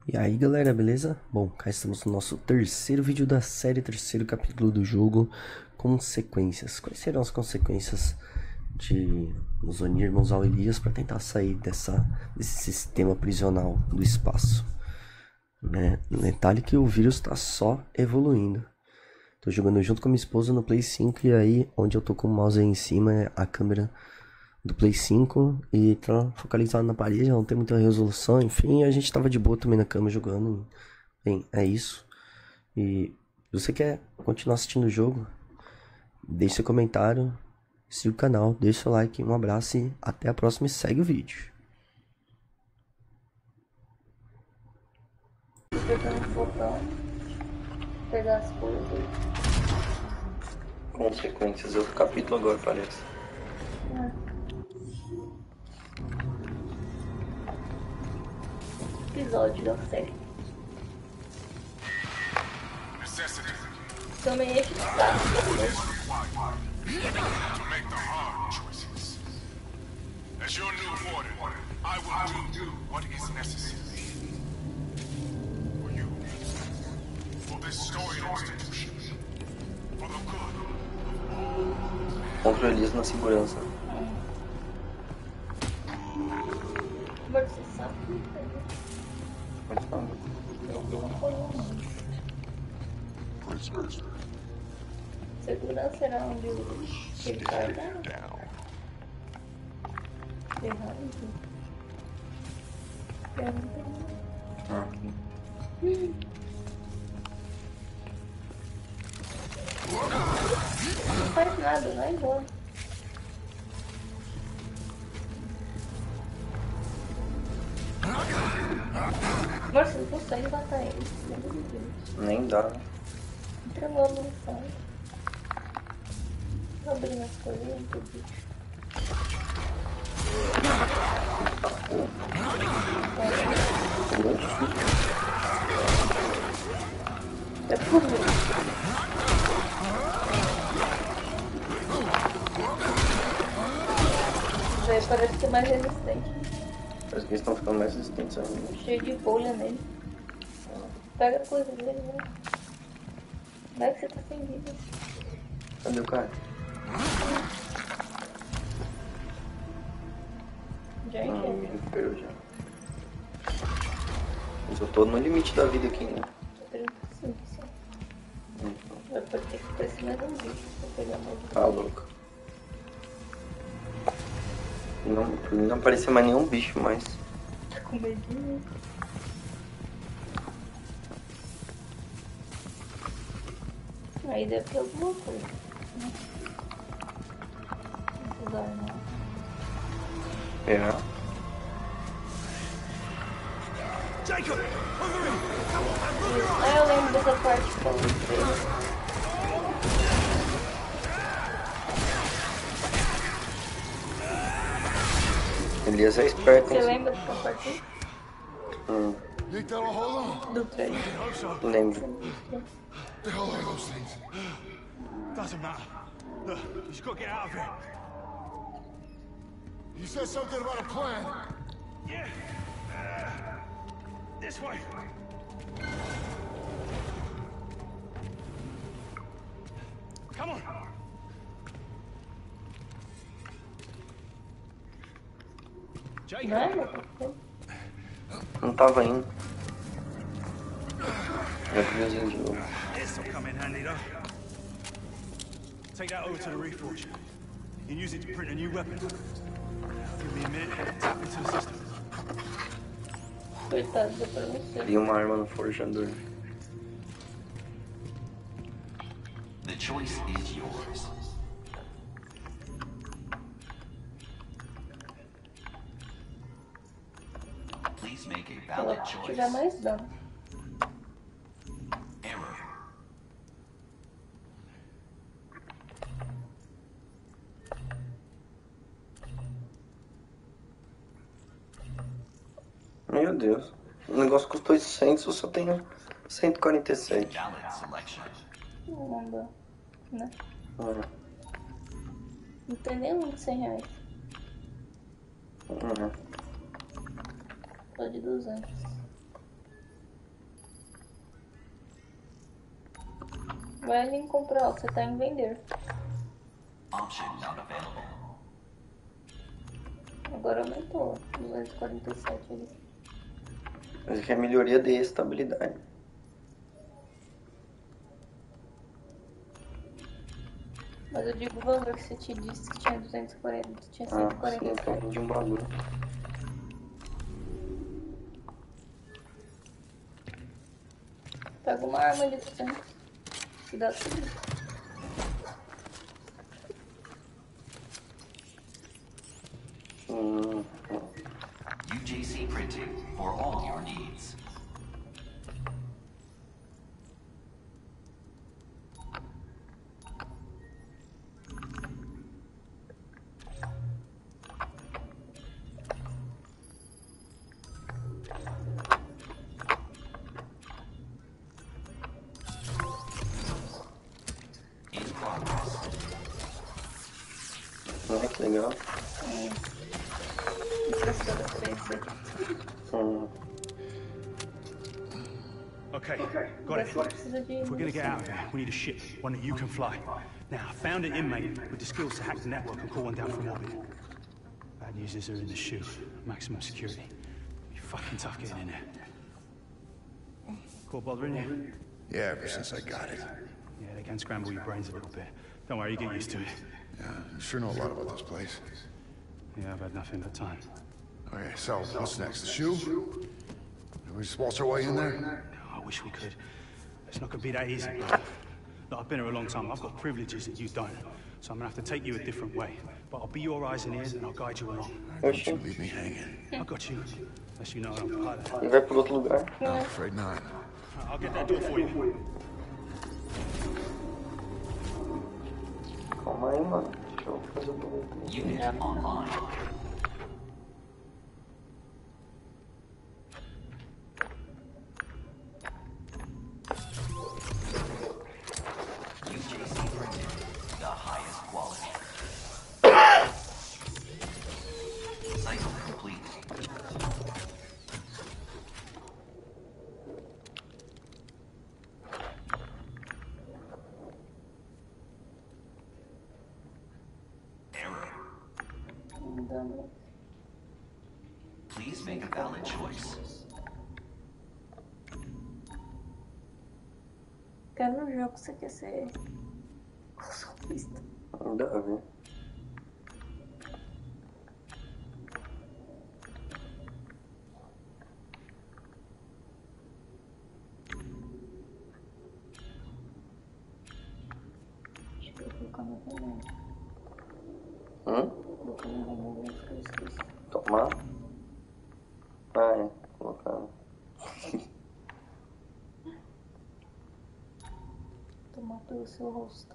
E aí galera, beleza? Bom, cá estamos no nosso terceiro vídeo da série, terceiro capítulo do jogo, Consequências. Quais serão as consequências de nos unirmos ao Elias para tentar sair desse sistema prisional do espaço? Né? Detalhe que o vírus está só evoluindo. Tô jogando junto com a minha esposa no Play 5 e aí onde eu tô com o mouse aí em cima é a câmera do Play 5 e tá focalizado na parede, não tem muita resolução, enfim, a gente tava de boa também na cama jogando. Bem, é isso. E se você quer continuar assistindo o jogo, deixe seu comentário, siga o canal, deixe seu like, um abraço e até a próxima e segue o vídeo. Pegar as coisas. Consequências, outro capítulo agora parece. Episódio da série. Também é que tá. As your new warden, I will do what is necessary. For you. For this story institution. For the good. Contra o Elias na segurança. Mas você sabe que Pode falar. segurança era onde ele tá, né? Errado. Não faz nada, vai embora. Mas você não consegue matar ele. Nem dá. Entra logo no site. Abrindo as coisas do bicho. É por mim. Daí parece ser mais resistente. Parece que eles estão ficando mais resistentes ainda. Cheio de bolha nele. Pega a coisa dele, né? Vai que você tá sem vida. Cadê o cara? Já Me entendi. recuperou já. Mas eu tô no limite da vida aqui, né? Tô pegando assim, só. Vai ter que aparecer mais um bicho pra pegar mais um. Tá louco. Não, pra mim não apareceu mais nenhum bicho mais. Tá com medinho. Aí deve ter alguma coisa. Né? Esses armas. É. Jacob! Over here! Ah, eu lembro dessa parte que eu mostrei. Elias é esperto, Você hein? lembra dessa parte You think that'll hold him? do trem? Hope so. Lembro. The hell are those things? Doesn't matter. Look, you just gotta get out of here. You said something about a plan. Yeah. This way. Come on. Jacob. Nada? Não tava indo. Já vi os de novo. This will come in handy, though. Take that over to the Reforge. You can use it to print a new weapon. Give me a minute to tap into the system. Coitado, deu pra você. Cria uma arma no forjador. The choice is yours. Please make a Ela valid choice. tiver mais dano. Error. Meu Deus. O negócio custou 800, eu só tenho 147. Valid selection. Não dá. Né? Uhum. Não tem nenhum de 100 reais. Uhum. Só de 200. Vai ali em comprar, você tá em vender. Option not available. Agora aumentou. 247 ali. Mas aqui é melhoria de estabilidade. Mas eu digo o valor que você te disse que tinha 240, tinha Ah, 140. sim, então de um bagulho. Pega uma arma ali pra você. Cuidado com isso. UJC printing for all your needs. In progress. Ah, que legal. Impressora 3D. Okay, got Parece it. que precisa de If we're gonna get munição. out of here, we need a ship, one that you can fly. Now, I found an inmate with the skills to hack the network and call one down from orbit. Bad news is they're in the chute. Maximum security. Be fucking tough getting in there. Cool bothering you? Yeah, ever since I got it. Yeah, they can scramble your brains a little bit. Don't worry, you get used to it. Yeah, I sure know a lot about this place. Yeah, I've had nothing but time. Okay, so what's next? The shoe? Can we just waltz our way in there? I wish we could. It's not gonna be that easy, bro. Look, I've been here a long time. I've got privileges that you don't. So I'm gonna have to take you a different way. But I'll be your eyes and ears and I'll guide you along. Don't you leave me hanging. I got you. Unless you know I'm a pilot. Ele vai por outro lugar. No, I'm afraid not. I'll get that door for you. Calma aí, mano. Deixa eu fazer o bagulho. Unit online. UJC printing, the highest quality. Cycle complete. Error. Andando. Please make a valid choice. Quero no jogo, você quer ser consolista. Ainda a ver. Acho que eu vou colocar no remédio. Hum? Vou colocar no remédio antes que eu esqueça. Tomar? Ah, é. Colocar. Tomar pelo seu rosto.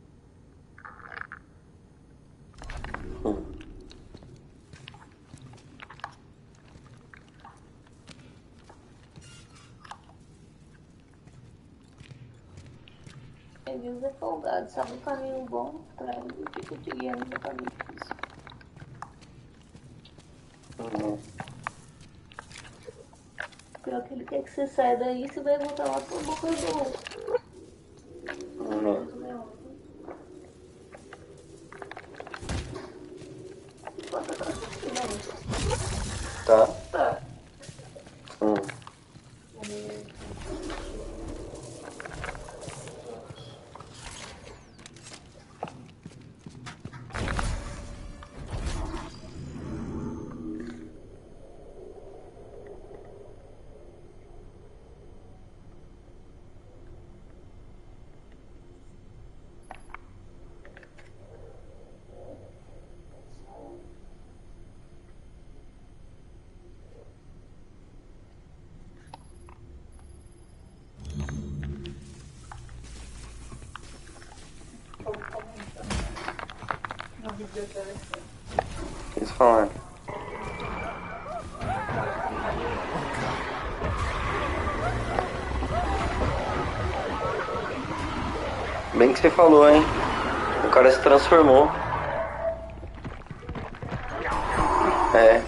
Deus é folgado, sabe o caminho bom pra ele e fica te guiando no caminho difícil. Pior que ele quer que você saia daí, você vai voltar lá pro boca do Tá? Tá. O que eles falaram? Bem que você falou, hein? O cara se transformou. É.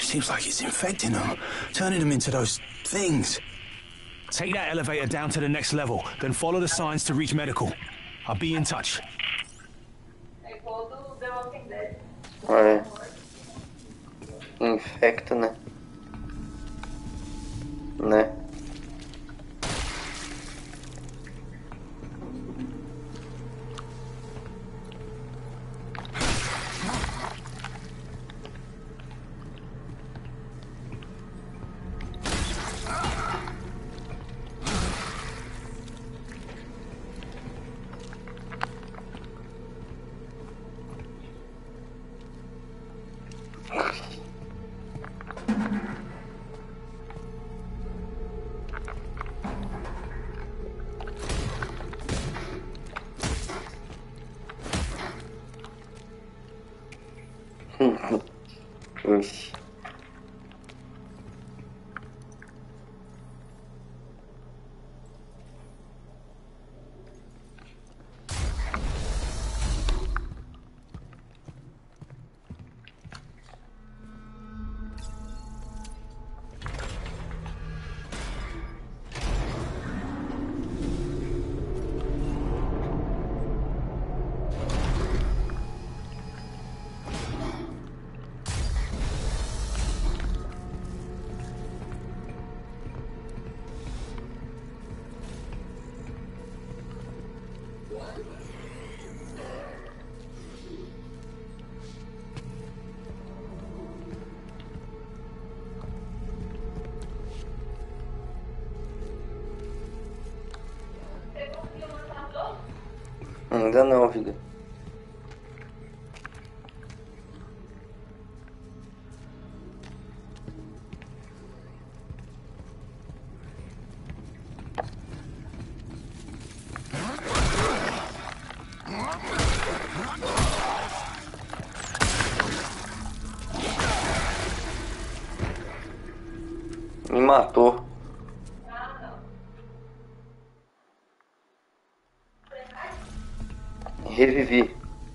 Seems like it's infecting them, turning them into those things. Take that elevator down to the next level, then follow the signs to reach medical. I'll be in touch. É igual do The Walking Dead. É. Infecta, né? Né? Oxi. Ainda não, filha. Me matou. Revivi.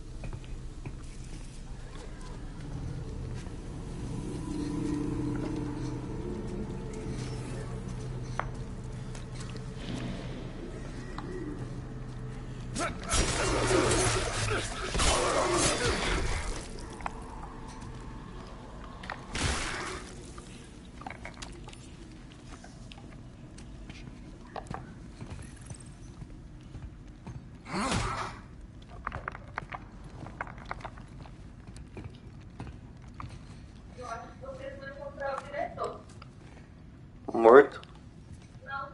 Morto? Não.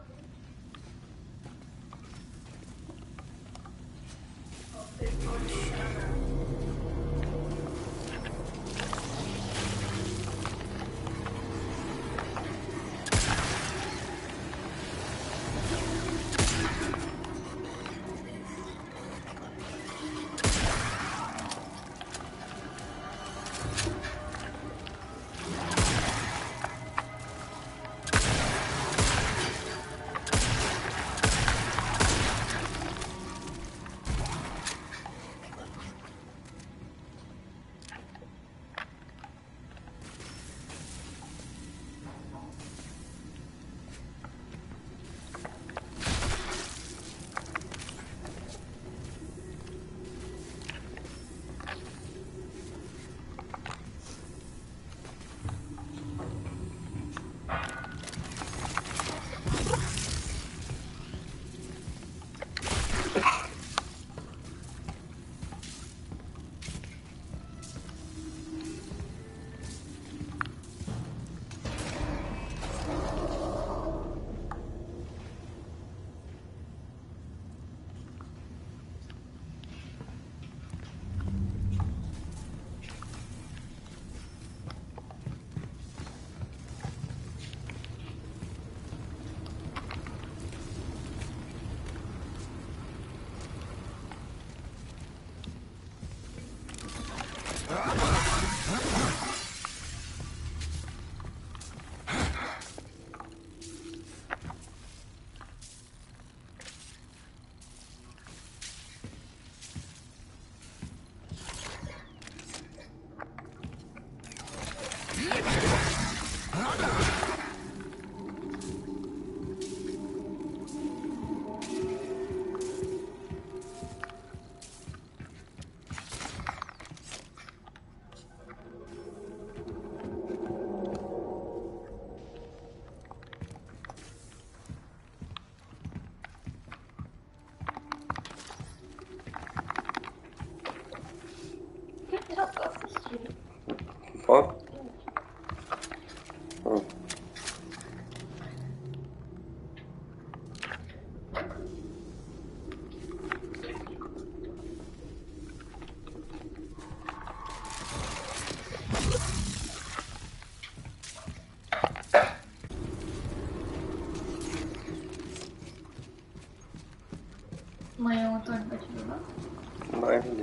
Amanhã o Antônio vai te levar? Vai, filho.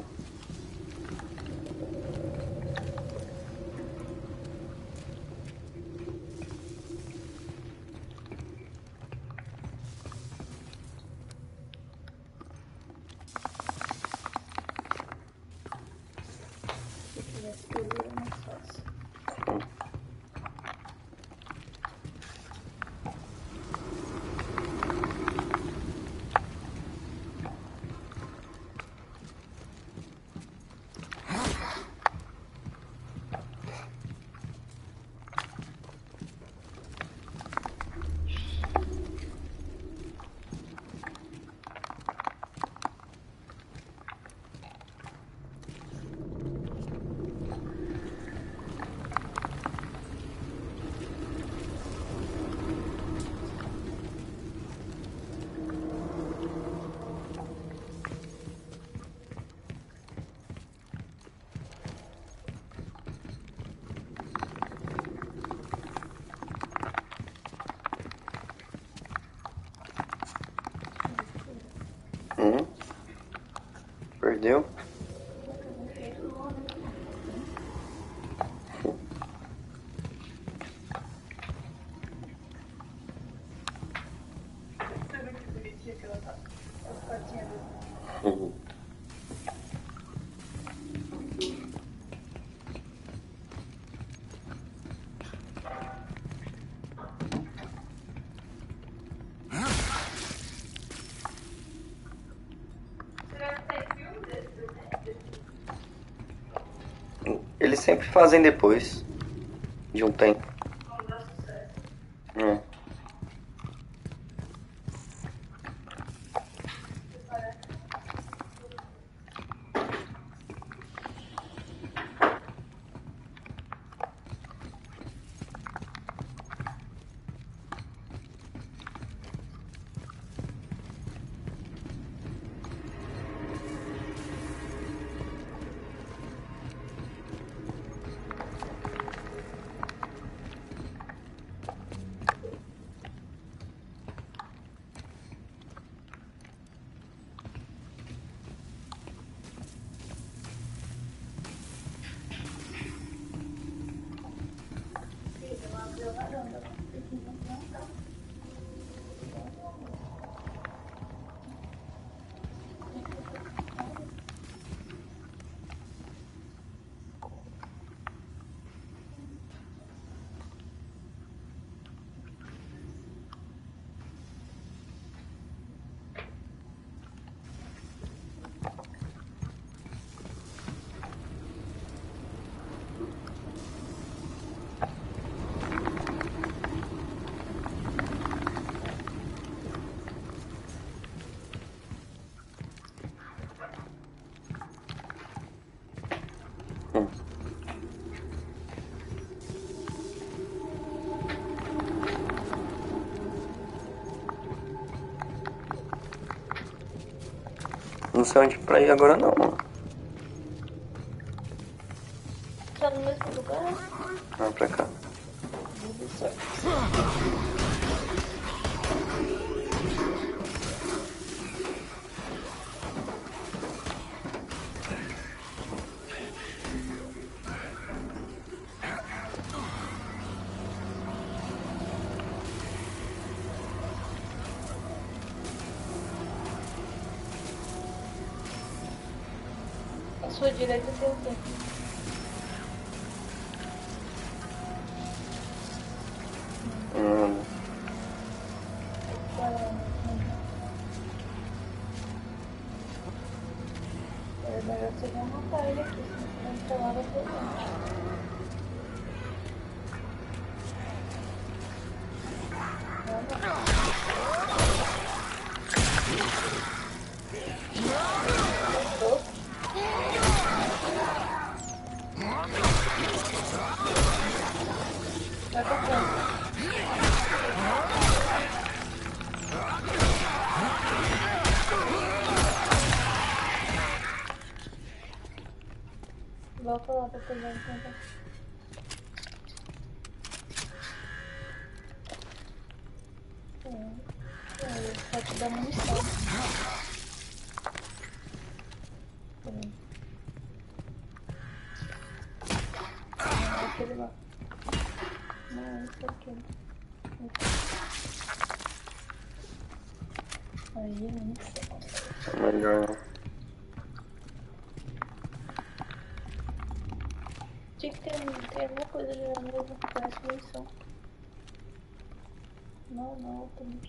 Se tivesse pelo, era mais fácil. Perdeu? Sabe que bonitinha que ela tá? As patinhas dela. Eles sempre fazem depois de um tempo. É. Não sei onde pra ir agora não, mano. Tá no mesmo lugar? Vamos pra cá. Tudo certo. À sua direita tem o quê? É melhor você não matar ele aqui, senão você vai lá pra frente. Vai pra frente. Volta lá pra pegar o contato. Só te dá munição. isso aqui. Aí, não sei. Melhor não. Tinha que ter alguma coisa de novo com essa munição. Não, também.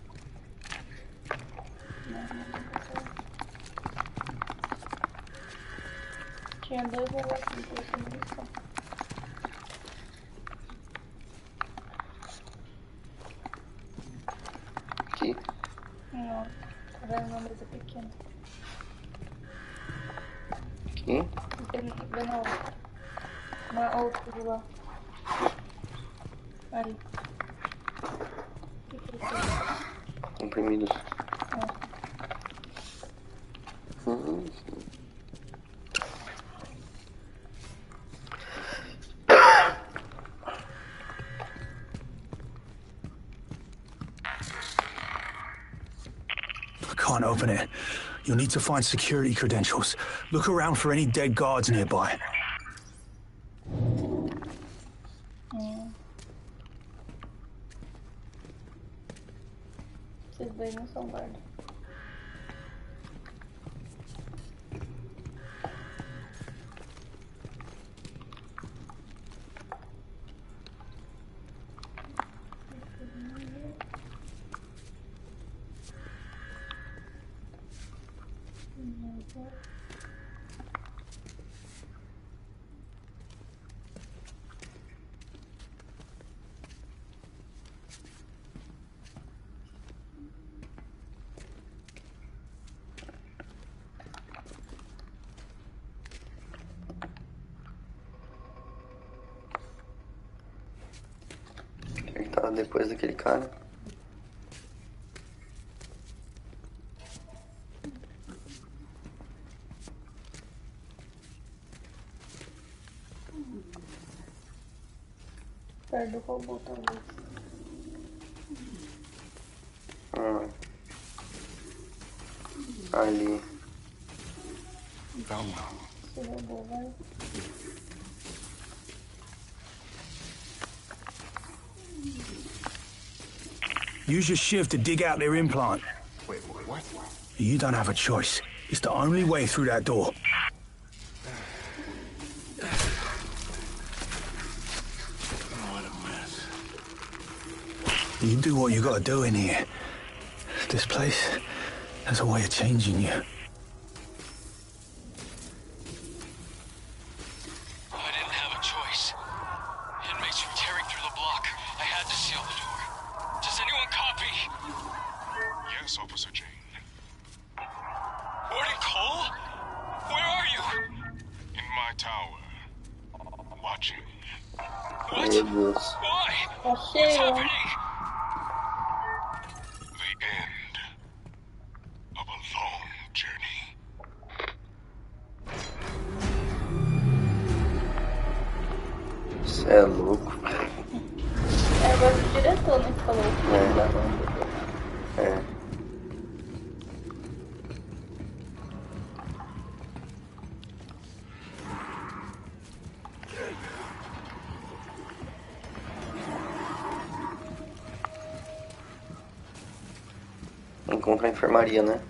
Não. Tinha 2 negócios com essa munição. Aqui. Não, tá vendo uma mesa pequena. Aqui. Vem na outra. Na outra de lá. Ali. O que é isso? Comprimidos. I can't open it. You'll need to find security credentials. Look around for any dead guards nearby. Esses dois não são guarda. Ele tá depois daquele cara. Perto do robô, talvez. Ali. Esse robô vai. Use your shiv to dig out their implant. Wait, what? You don't have a choice. It's the only way through that door. What a mess. You do what you gotta do in here. This place has a way of changing you. I didn't have a choice. Inmates were tearing through the block. I had to seal the door. Does anyone copy? Yes, Officer Jane. Warden Cole? Where are you? In my tower. Watching. What? Meu Deus. Why? Tá What's cheio. happening? The end of a long journey. Você é louco. É a voz do diretor, né? Que falou. É. Encontra a enfermaria, né?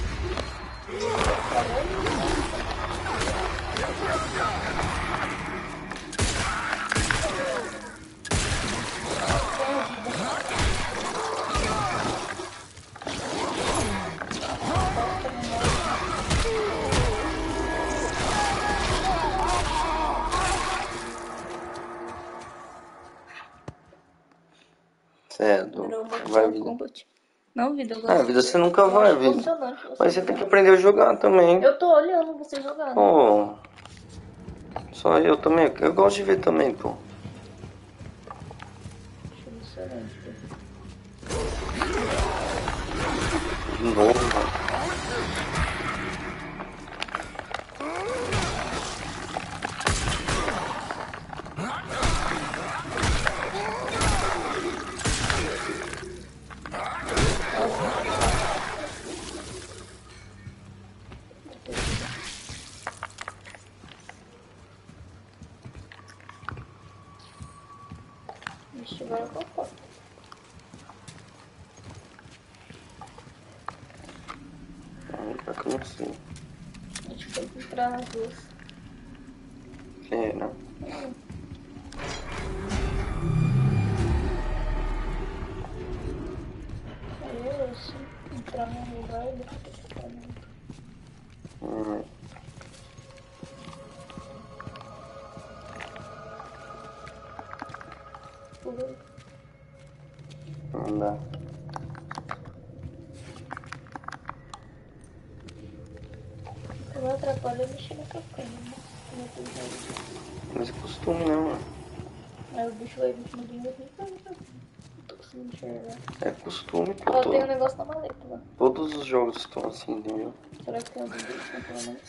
Você é Virou louco. Mortal Vai, vida. Kombat. Não, vida, eu Ah, gosto. vida, você nunca Eu vai, acho vida. emocionante Mas você tem que aprender a jogar também. Eu tô olhando você jogando. Pô. Só eu também. Eu gosto de ver também, pô. Acho emocionante. De novo, mano. Deixa Ixi, agora eu posso. Pior que eu não sei. A gente tem que entrar nas duas. É, não. Aí eu se entrar num lugar e depois tem que entrar no outro. Pulei. Não dá. O que não atrapalha é mexer na campanha, né? Mas é costume, né, mano? Aí o bicho vai vir no vinho e não tô conseguindo enxergar. É costume, pô. Ó, tem um negócio na maleta lá. Todos os jogos estão assim, entendeu? Será que tem algum deles, né, pelo menos?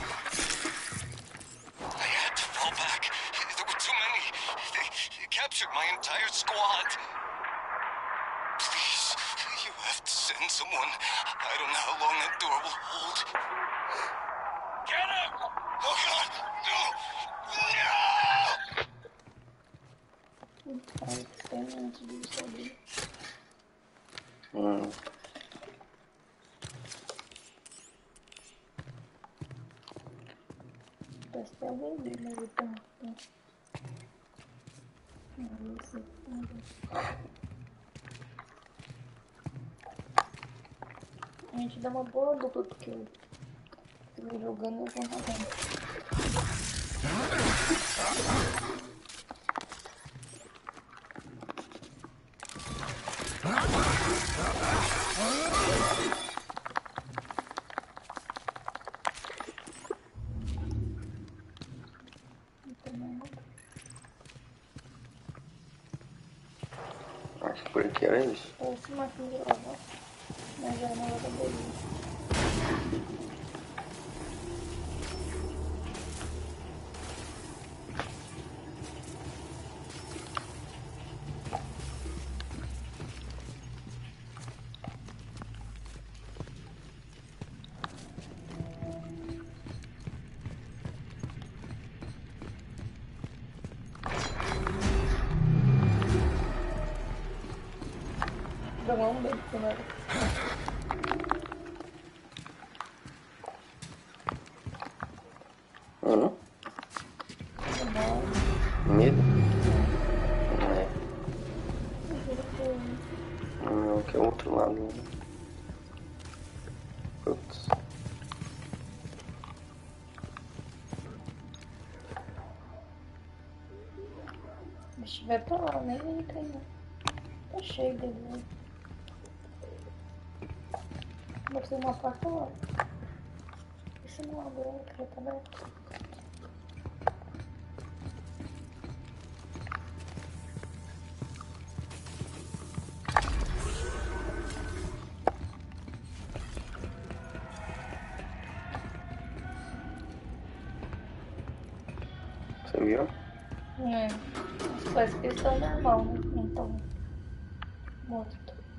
I had to fall back. There were too many. They captured my entire squad. Please, you have to send someone. I don't know how long that door will hold. Get him! Oh God! No! No! Ai, que tem antes disso ali. Parece que tem alguém ali, mas ele tá. A gente dá uma boa dupla, porque eu vou jogando e eu vou nadando. Acho que por aqui era isso. Esse máquina de lavar, mas já é uma lavadoria. Vamos bem, primeiro. Medo? Não é. Não, que é outro lado. Né? Putz. Deixa eu ver pra lá, nem entrei não. Tá cheio dele, né? Deve ter uma porta lá. Isso não abriu, que já tá aberto. Você viu? É. Parece que eles estão normal, né? Não estão mortos.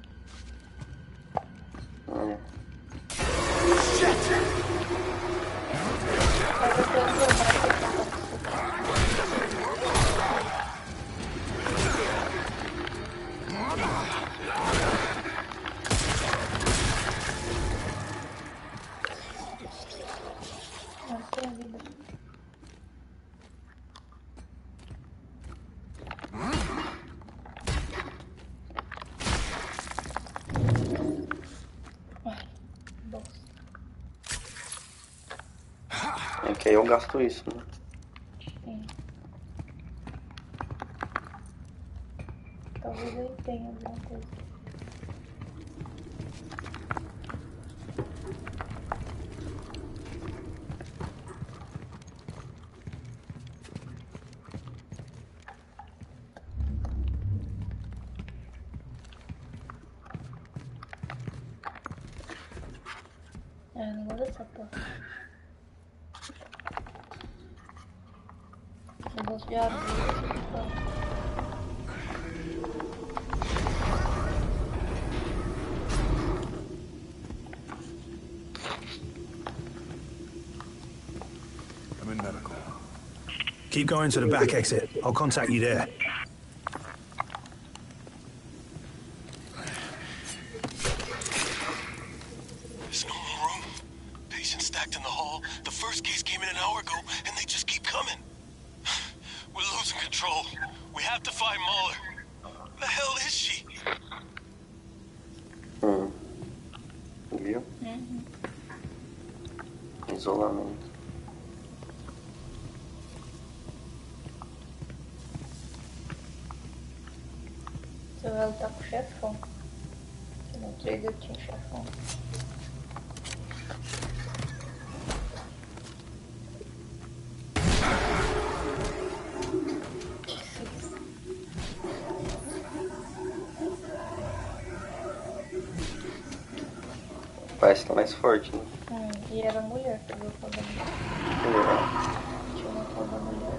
É que aí eu gasto isso, né? Sim. Talvez ele tenha alguma coisa. É, não gosto dessa porta. Eu gosto de abrir essa porta. I'm in medical. Keep going to the back exit. I'll contact you there. contact in the hall. The first case came in an hour ago, and they just keep coming. We're losing control. We have to find Mahler. Where the hell is she? Viu? Isolamento. Você vai lutar com o chefão. Se no trailer tinha chefão. Parece que tá mais forte, né? E era mulher, tu viu quando a mulher. Tinha uma foto da mulher.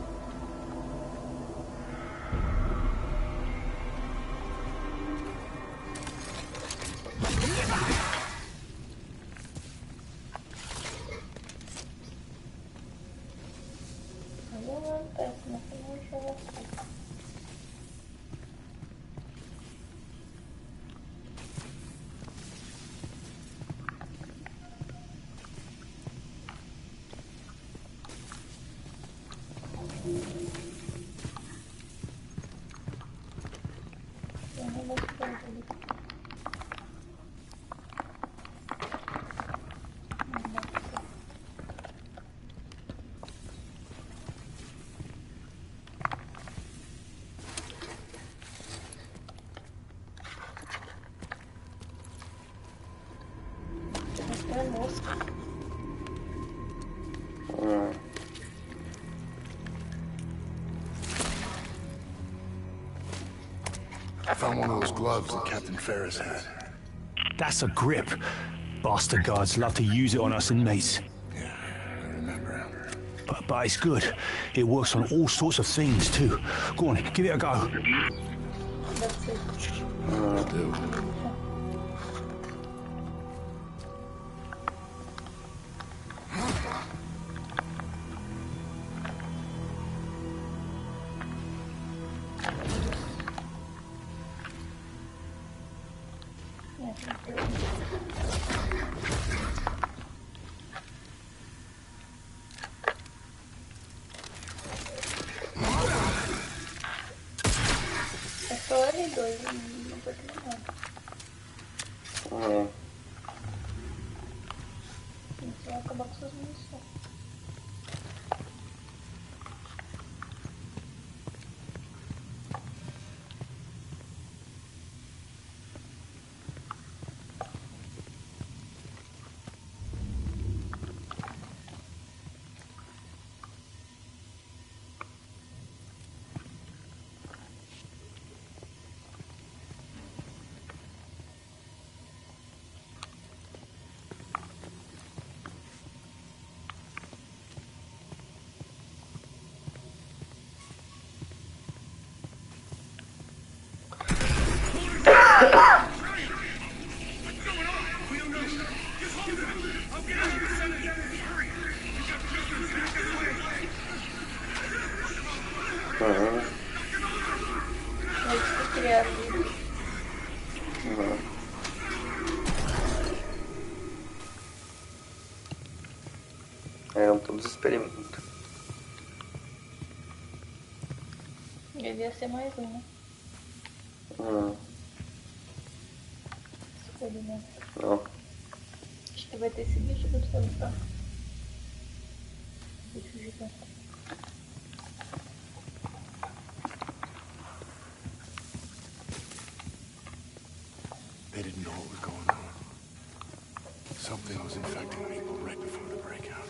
I found one of those gloves that Captain Ferris had. That's a grip. Bastard guards love to use it on us inmates. Yeah, I remember. But it's good. It works on all sorts of things, too. Go on, give it a go. I'll do. Eram todos experimentos. Devia ser mais um, né? Experimento. Não. Acho que vai ter esse bicho do céu, tá? Bicho gigante. They didn't know what was going on. Something was infecting people right before the breakout.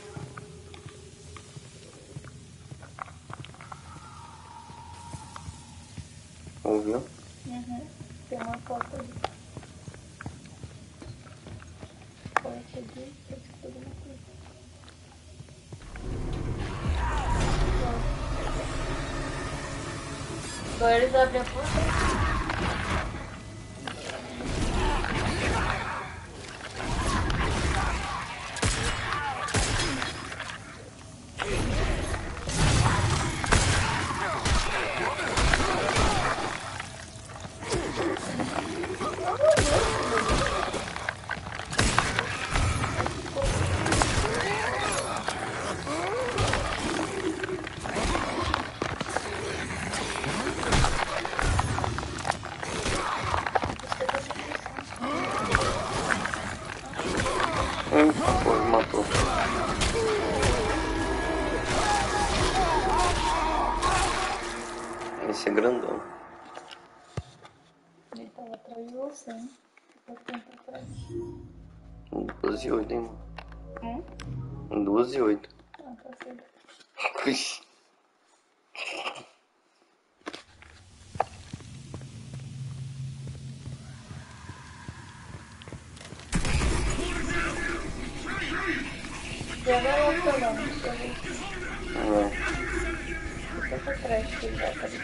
Ouviu? Tem uma foto ali. Forte ali, tem que fazer uma coisa. Agora eles abrem a porta. você, hein? Vou tentar por aqui. 2:08, hein, mano? 2:08. Ah, tá certo. Ixi. Já vai lá falando, deixa eu ver. Fica pra trás que ele vai fazer.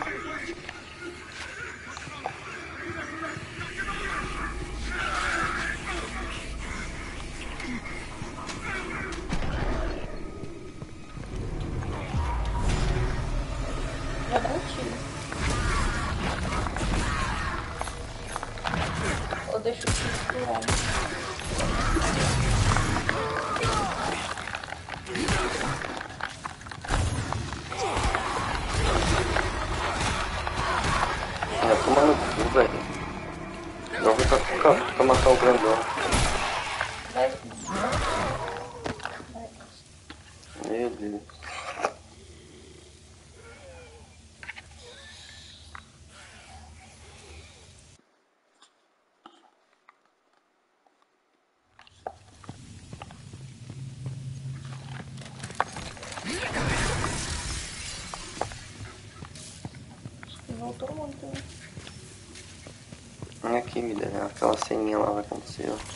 Já dá um tiro. Ou deixa o tiro pro lado. Toma no cu, velho. Não vou pra matar o grandão. Vai. Meu Deus. Voltou muito, né? Aqui, me deu aquela ceninha lá vai acontecer, ó.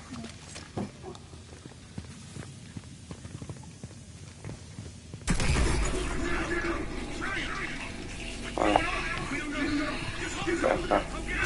Olha. Pra cá.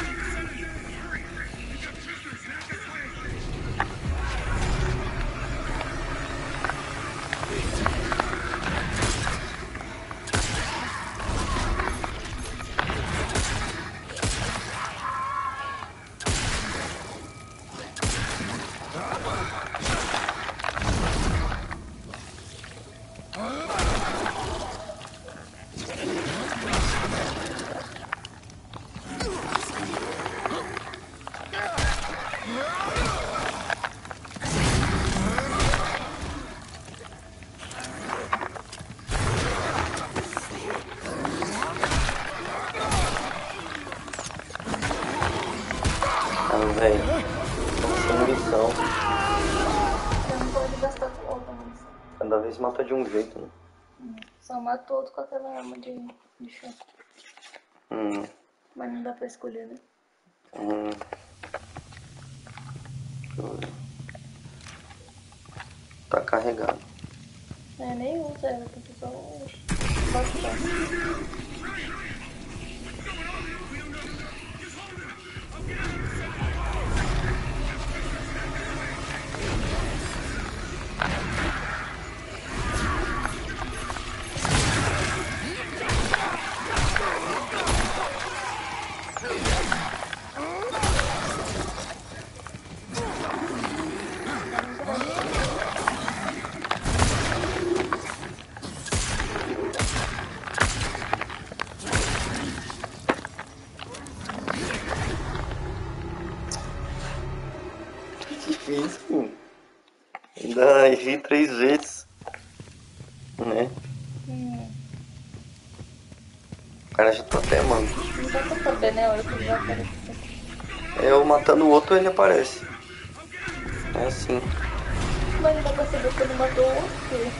Velho, sem munição. Você não pode gastar com outra munição. Cada vez mata de um jeito, né? Só mata outro com aquela arma de choque. Mas não dá pra escolher, né? Deixa eu ver. Tá carregado. É, nem usa ela, porque só bota. Difícil. Ainda errei 3 vezes. Né? O cara já tá até, mano. Não dá pra saber, né? A hora que ele vai aparecer. Eu matando o outro, ele aparece. É assim. Mas não dá pra saber se ele matou o outro.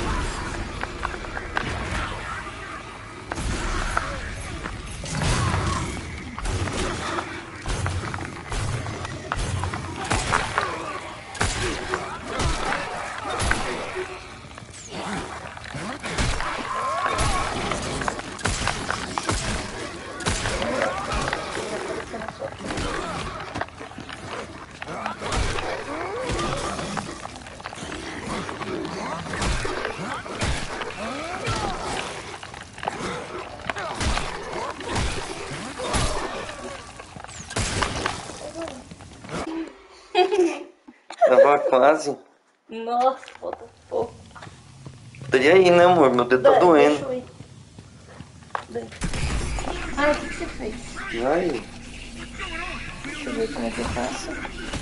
Tava quase. Nossa, falta pouco. E aí, né, amor? Meu dedo tá doendo. Deixa eu ir. Ah, o que você fez? Ai. Deixa eu ver como é que eu faço.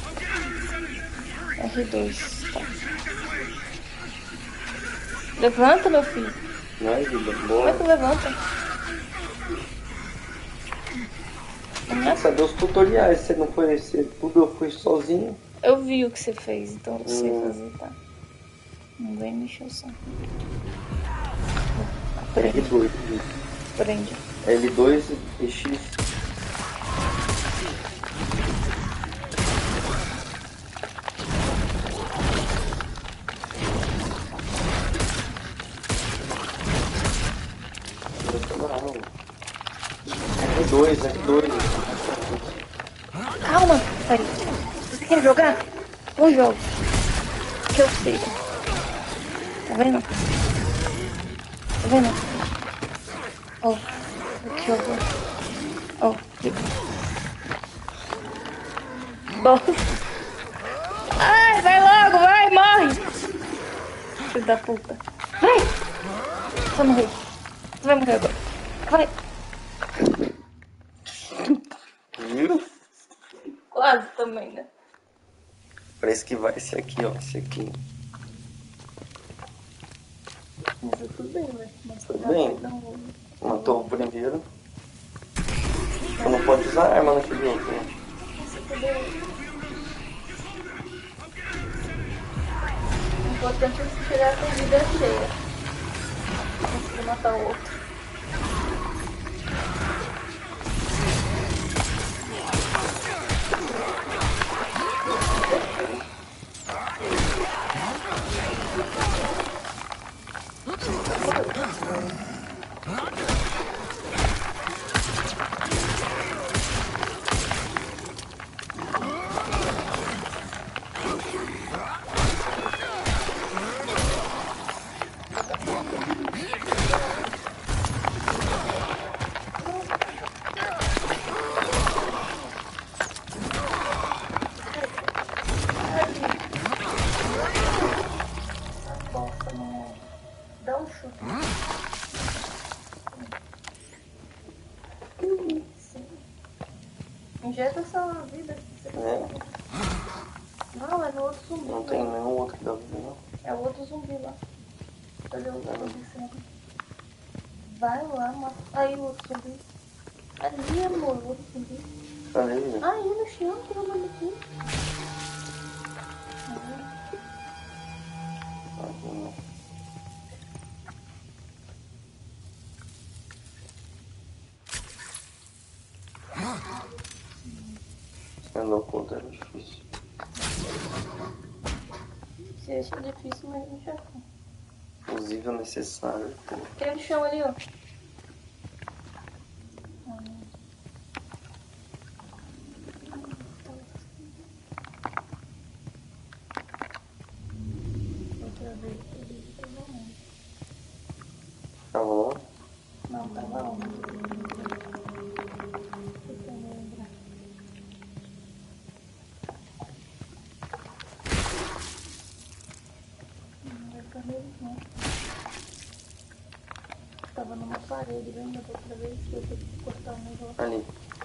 R2, tá. Levanta, meu filho. Ai, vida Como boa. é que levanta? Cadê os tutoriais? Você não foi tudo, eu fui sozinho. Eu vi o que você fez, então eu sei fazer, tá? Não vem mexer o saco. L2. Prende. L2 e X. L2. Calma, pai. Você quer jogar? Um jogo. Que eu sei. Tá vendo? Tá vendo? Ó, aqui, ó. Ó, aqui. Bom. Ai, vai logo, vai, morre. Filho da puta. Vai. Você vai morrer. Você vai morrer agora. Vai. Viu? Quase também, né? Parece que vai esse aqui, ó. Esse aqui. Mas tudo bem, velho. Tudo bem. Matou o primeiro. Você não pode usar arma naquele outro, né? O importante é tirar a vida cheia. Conseguir matar o outro. Nossa, mano. Dá um chute. Isso. Injeta essa vida. Não, é no outro zumbi. Não tem nenhum outro que dá vida, não. É o outro zumbi lá. Cadê o outro zumbi sempre? Vai lá, mata. Aí o outro zumbi. Ali, amor, o outro zumbi. Cadê ele? Aí no chão, tem um manequim. Você andou contra, é difícil. Se acha difícil, mas não já foi. Inclusive é necessário. Tem no chão ali, ó. Outra vez, Tá bom? não, tava onde? Deixa eu lembrar. Não vai ficar mesmo, não. Tava numa parede, lembra da outra vez que eu tive que cortar o negócio? Ali.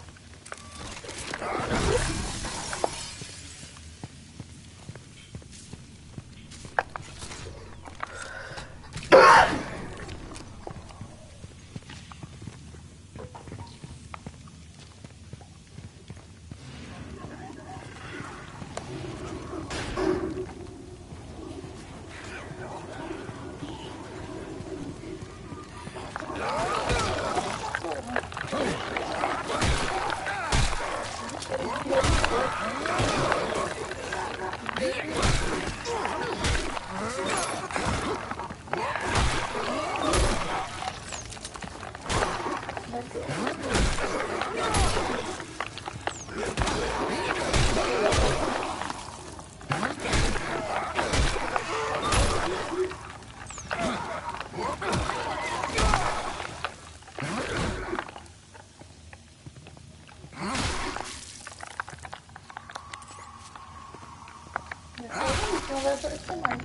Não vai aparecer mais.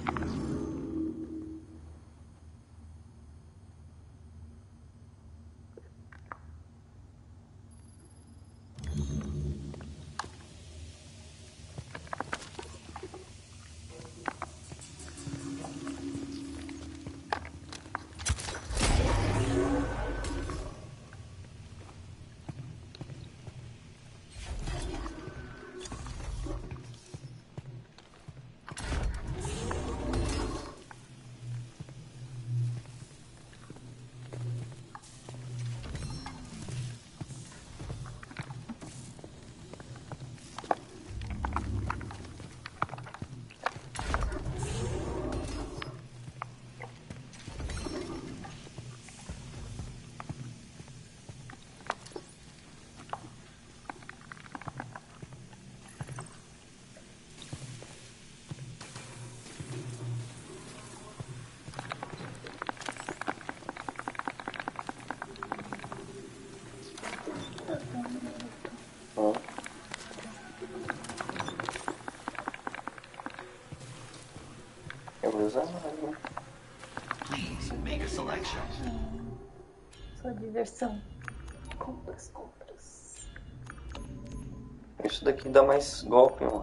usar mais, né? Please make a selection. Só diversão. Compras, compras. Isso daqui dá mais golpe, ó.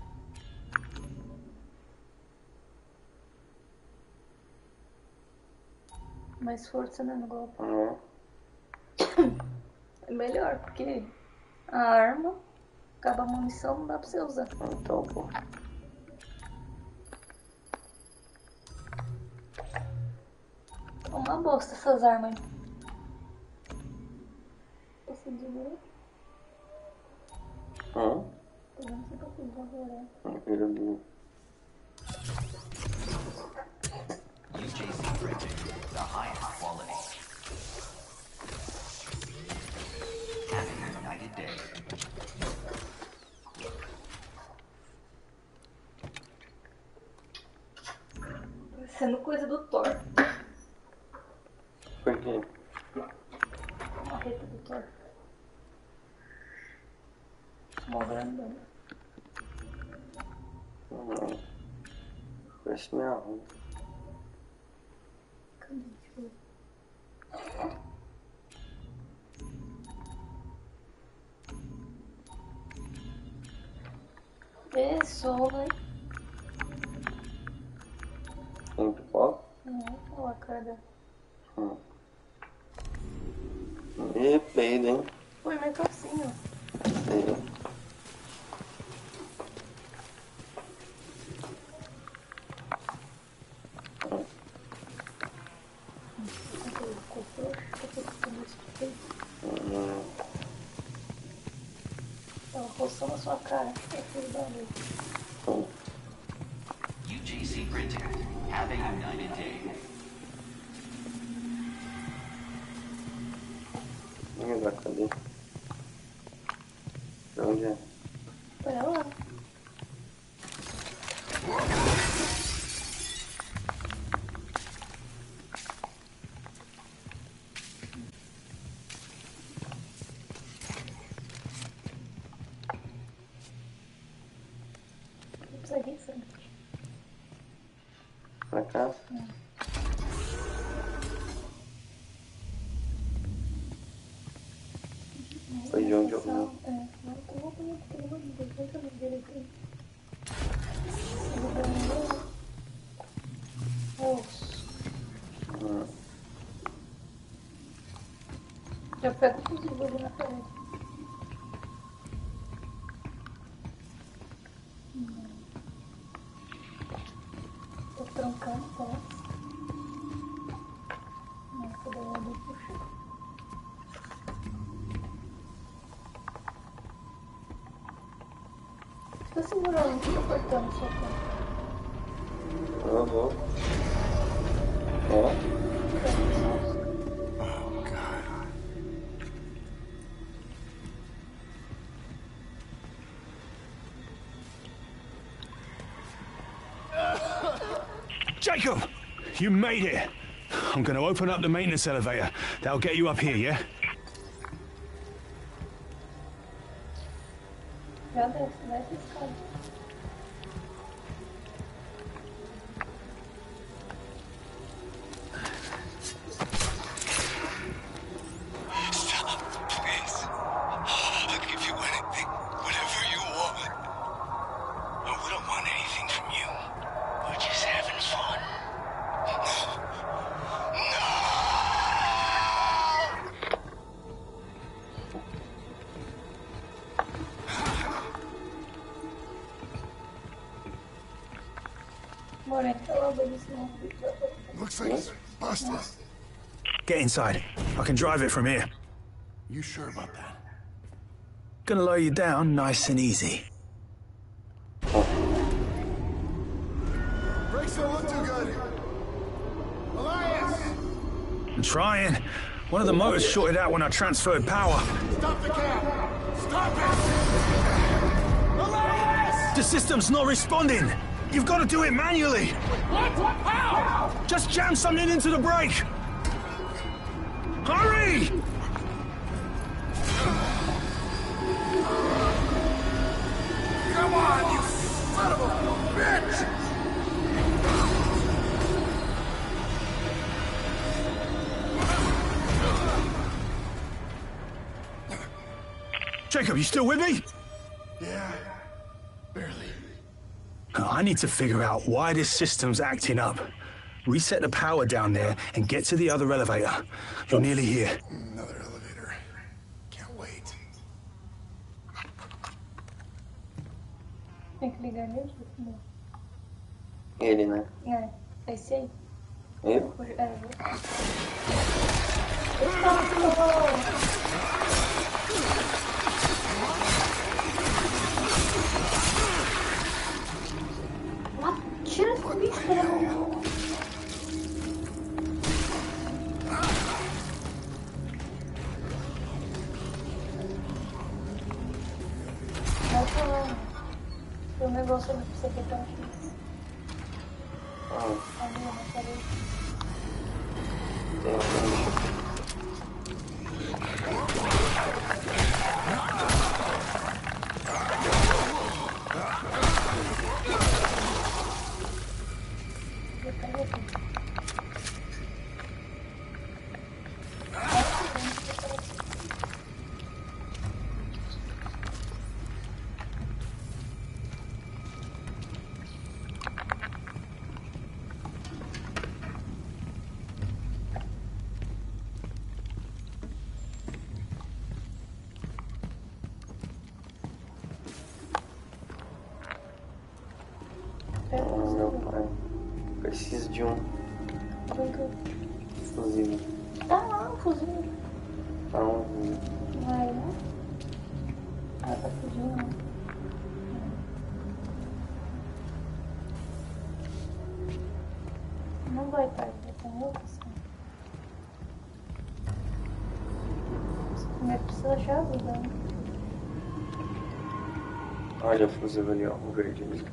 Mais força, né, no golpe. Uhum. É melhor, porque a arma, acaba a munição, não dá pra você usar. Então, pô. É uma bosta essas armas aí. Esse dinheiro. Tô vendo se eu consigo agora. UJC printing, the highest quality. Have a united day. Parecendo coisa do Thor. Por quê? A marreta do Thor. Mó grandão. Parece minha roupa. Cadê? Deixa eu ver. É sol, né? Tem pipoca? Olha a cara dela. E peido, hein? Põe minha calcinha, ó. Sei. Ela roçou na sua cara. É aquele barulho. UJC printing, have a united day. Cadê? Pra onde é? Olha lá. Precisa ir em frente. Pra cá? Foi de onde eu vim. Não, tô voltando aqui, pelo amor de Deus. Vai caminho dele aqui. Eu vou pra mim dele. Osso. Já pega o fuzil ali na frente. Tô trancando, parece. Nossa, daí eu vou puxar. Fica segurando, fica apertando só pra... Eu vou. Ó. Jacob! You made it! I'm gonna open up the maintenance elevator. That'll get you up here, yeah? Já desce, desce esse cara. Stop, please. I'll give you anything, whatever you want. No, we don't want anything from you. We're just having fun. No! Moreno, ela obedece não. Looks like it's busted. Get inside. I can drive it from here. You sure about that? Gonna lower you down nice and easy. Brakes don't look too good. Elias! I'm trying. One of the motors shorted out when I transferred power. Stop the cab! Stop it! Elias! The system's not responding. You've got to do it manually. What? How? Just jam something into the brake. Hurry! Come on, you son of a bitch! Jacob, you still with me? Yeah, barely. I need to figure out why this system's acting up. Reset the power down there and get to the other elevator. You're nearly here. Another elevator. Can't wait. Tem que ligar nele? Não. Ele, né? É, é esse aí. Eu? É, tira esse bicho, pelo amor. Vai falar. Tem um negócio ali pra você botar aqui. Ali, eu não falei. Meu pai. Preciso de um fuzil. Tá lá o fuzil. Aonde? Vai, né? Ah, tá fugindo. Não vai estar, vai ter outra opção. Você primeiro precisa achar a vida, né? Olha o fuzil ali, ó, o verde ali.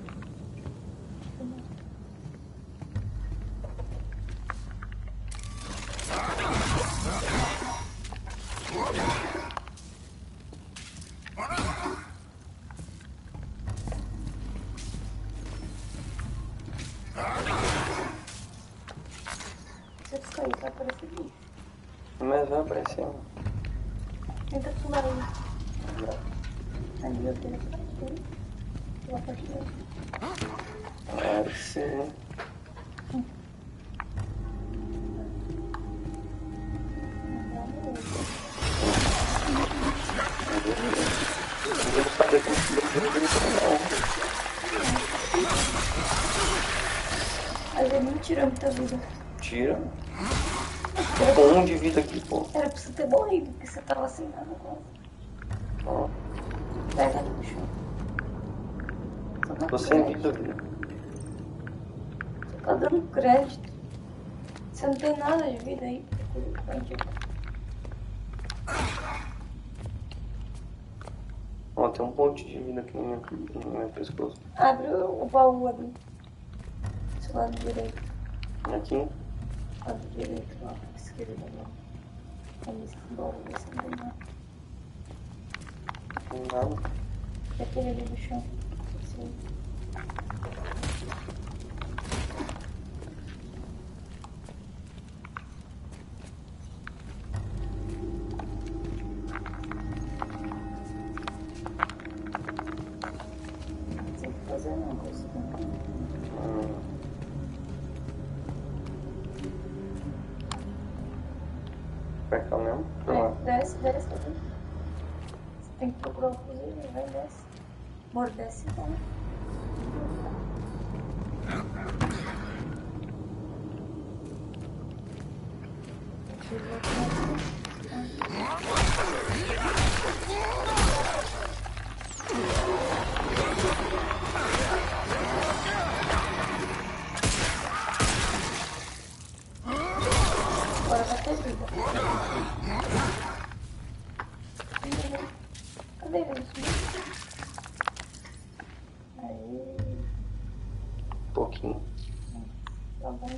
Se você ficar aí, vai aparecer bicho. Mas vai aparecendo. Tenta pular aí. Ali eu tenho que partir. Vou partir. Claro que sim. Mas ele não tira muita vida. Tira. Com um de vida aqui, pô. Era pra você ter morrido, porque você tava sem nada quase. Ó, Pega ali no chão. Só dá tô sem crédito. vida, vida. Você tá dando crédito. Você não tem nada de vida aí. Ó, tem um ponte de vida aqui no meu pescoço. Abre o baú ali. Seu lado direito. Aqui? Lado direito, lá. Esquerda, lá. Aí esse baú, esse não tem nada. Não tem nada. E aquele ali do chão. Esse aí. Não tem o que fazer não, coisa não. Pra cá mesmo? Pra É, lá. desce, desce ali. Você tem que procurar o fuzil, vai e desce. Amor, desce e vai. Agora vai ter vida. Cadê ele? Aí, Um pouquinho. tá bom.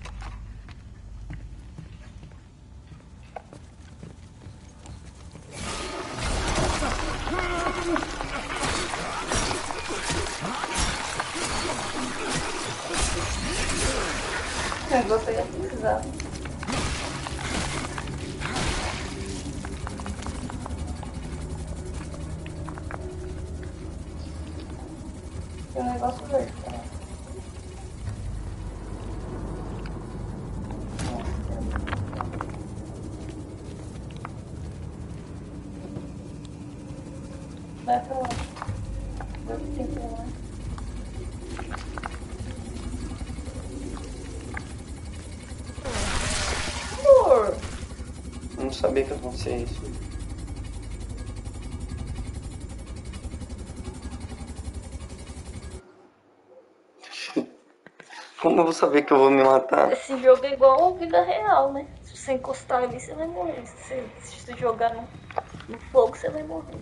Você ia precisar. Tem um negócio verde, tá? Vai pra lá. Vai que tem pra lá. Amor! Não sabia que acontecia isso. Como eu vou saber que eu vou me matar? Esse jogo é igual a vida real, né? Se você encostar ali, você vai morrer. Se você jogar no fogo, você vai morrer.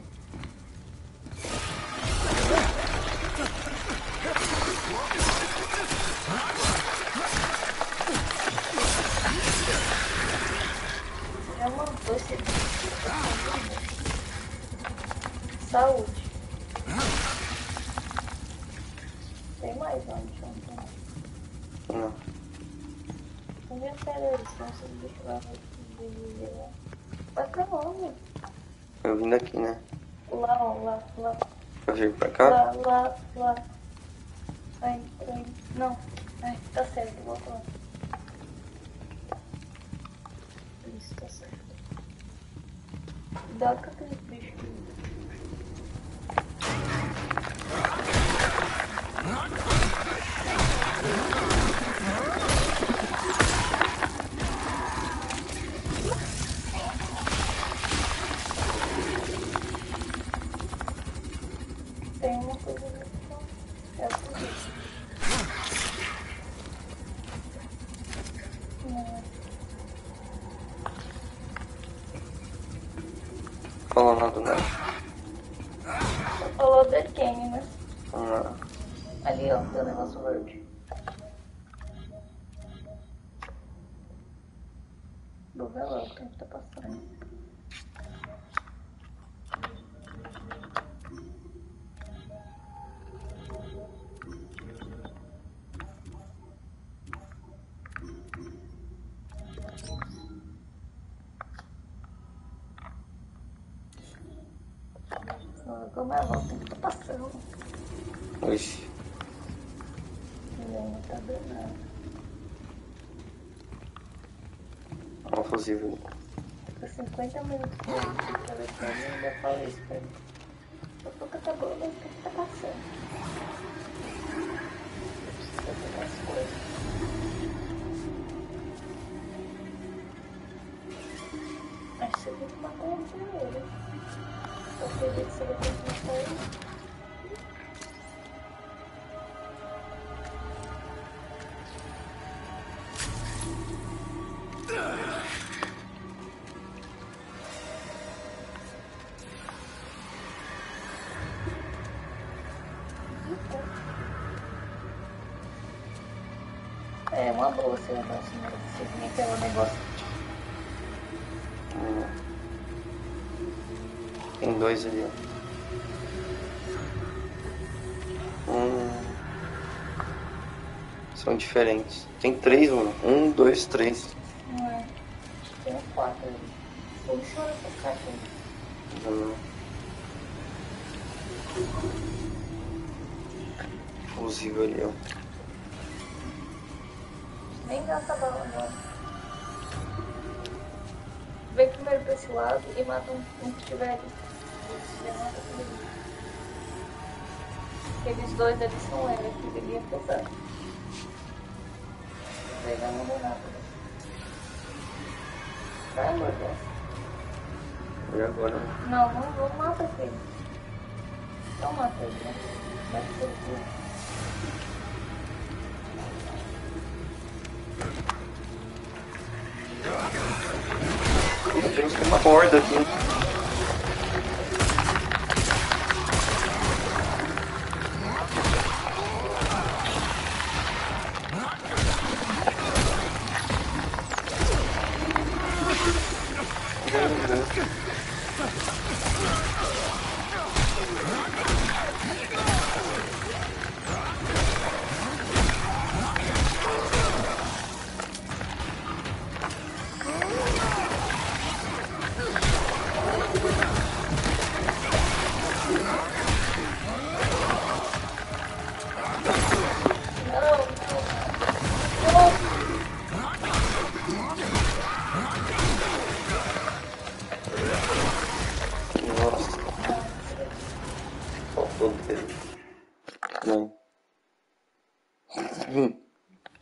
Já matou esse saúde. Tem mais onde? Não. Não me pera aí, senão você deixa lá no. Vai pra onde? Eu vim daqui, né? Lá, ó, lá. Pra vir pra cá? Lá. Aí. Não. Ai, tá certo, volta lá. Isso, tá certo. Cuidado com aquele bicho. Tem uma coisa ali. É tudo isso. Não. Falou nada, né? Falou The Game, né? Não. Ali, ó, tem o negócio verde. Vou ver logo o tempo tá passando. Como é o tempo tá passando? Oxi. Não tá dando nada. Olha o fusível. Tô 50 minutos com ele, telefone e ainda falei isso pra ele. Daqui a pouco acabou, mas o tempo tá passando. Eu preciso fazer as coisas. Acho que você tem que matar ele primeiro. Porque ver se ele tem que matar ele. É uma boa esse negócio, né? Você vinha aquele negócio. Tem dois ali, ó. São diferentes. Tem três, mano. 1, 2, 3. Não é? Tem uns 4 ali. Funciona essa caixa aí. Fusível ali, ó. Nem gasta bala agora. Vem primeiro pra esse lado e mata um que tiver ali. Já mata tudo ali. Aqueles dois ali são ele, aquele ali é pesado. Daí vai morrer rápido. Vai, morder. E agora? Não mata ele. Não mata ele, né? Vai ser tudo. Temos uma horda aqui.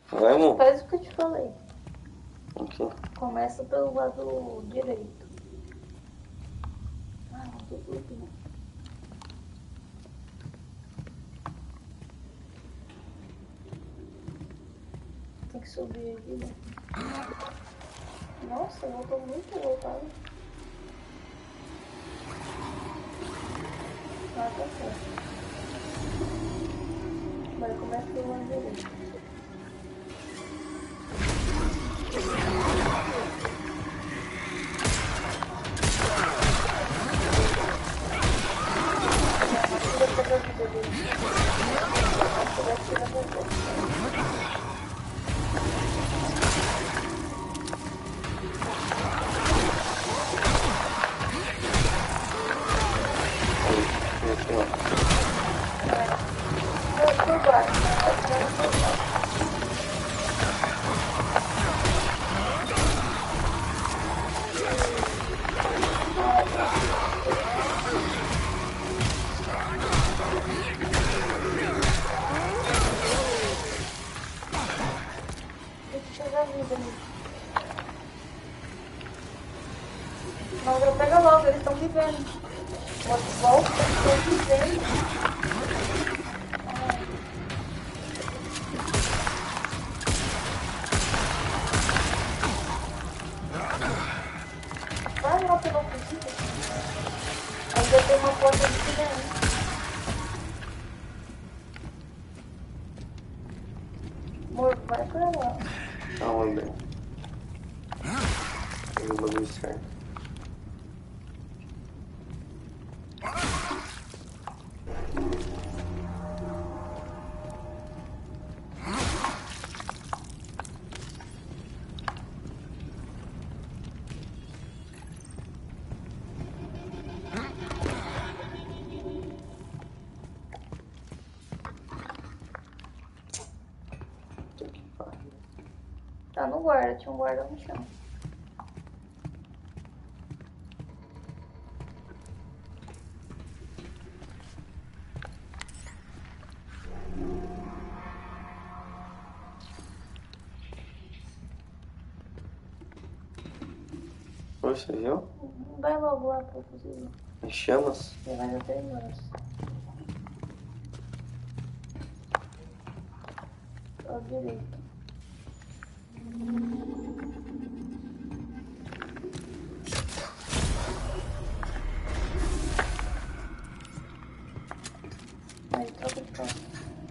Vai, amor. Faz o que eu te falei. Aqui. Começa pelo lado direito. Ah, não tô tudo. Tem que subir aqui, né? Nossa, eu tô muito voltado. Ah, tá certo. Vai começar pelo lado direito. Mas eu pego logo, eles estão vivendo. Volta, estão vivendo. Vai lá pela fugida. Ainda tem uma porta de silêncio. Amor, vai pra lá. Aonde? Tem o bagulho certo. Tá no guarda, tinha um guarda no chão. Você viu? Vai logo lá pra cozinha. Em chamas? Já vai dar 3 horas. Ao direito. Aí, troca de porta.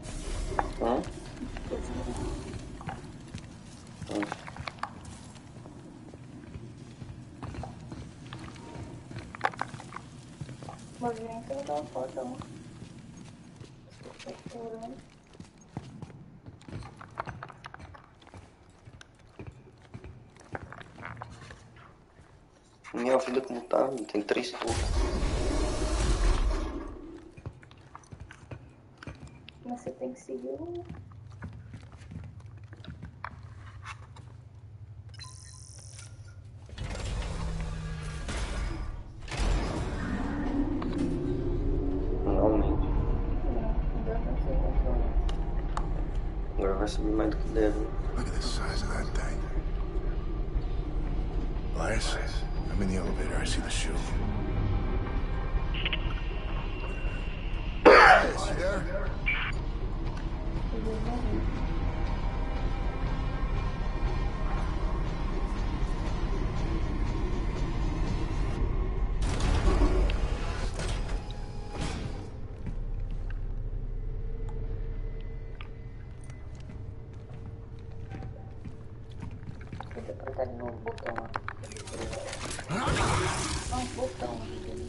Movimento daquela porta lá. Procurando. Minha vida como tá, tem 3 turnos. Mas você tem que seguir o... Realmente. Não dá pra ser controlado. Agora vai subir mais do que deve. Look at the size of that thing. Elias, I'm in the elevator. I see the shoe. Elias, you there? Tem que apertar de novo o botão lá. Não, botão.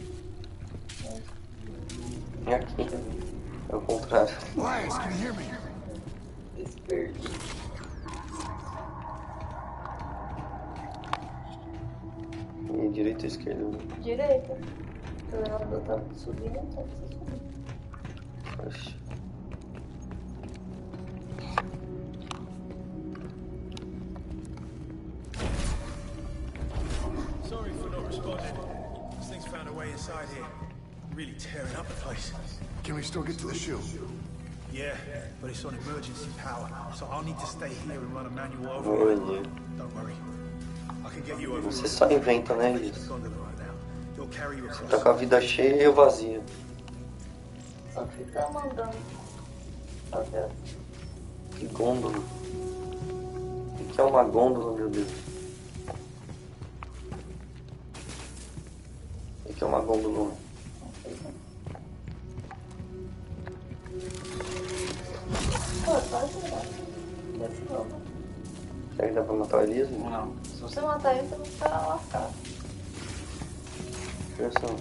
É aqui. É o contrário. Elias, can you hear me? Desperdi. E direita ou esquerda? Direita. O elevador tá subindo, então você subir. Oxi. Sorry for not responding. This thing's found a way inside here. Really tearing up the place. Can we still get to the shoe? Yeah, but it's on emergency power, so I'll need to stay here and run a manual Meu override. Deus. Don't worry. I can get you over. Você só inventa, né, the Elias? gondola right now. It'll carry you across. Tá com a vida cheia e eu vazia. Só fica mandando. Só Deus. Que gôndola. O que é uma gôndola, meu Deus? O que é uma gôndola? Pô, só ajudar. Desse novo. Será que dá pra matar o Elias? Não. Se você matar ele, você não fica lascado. Versão.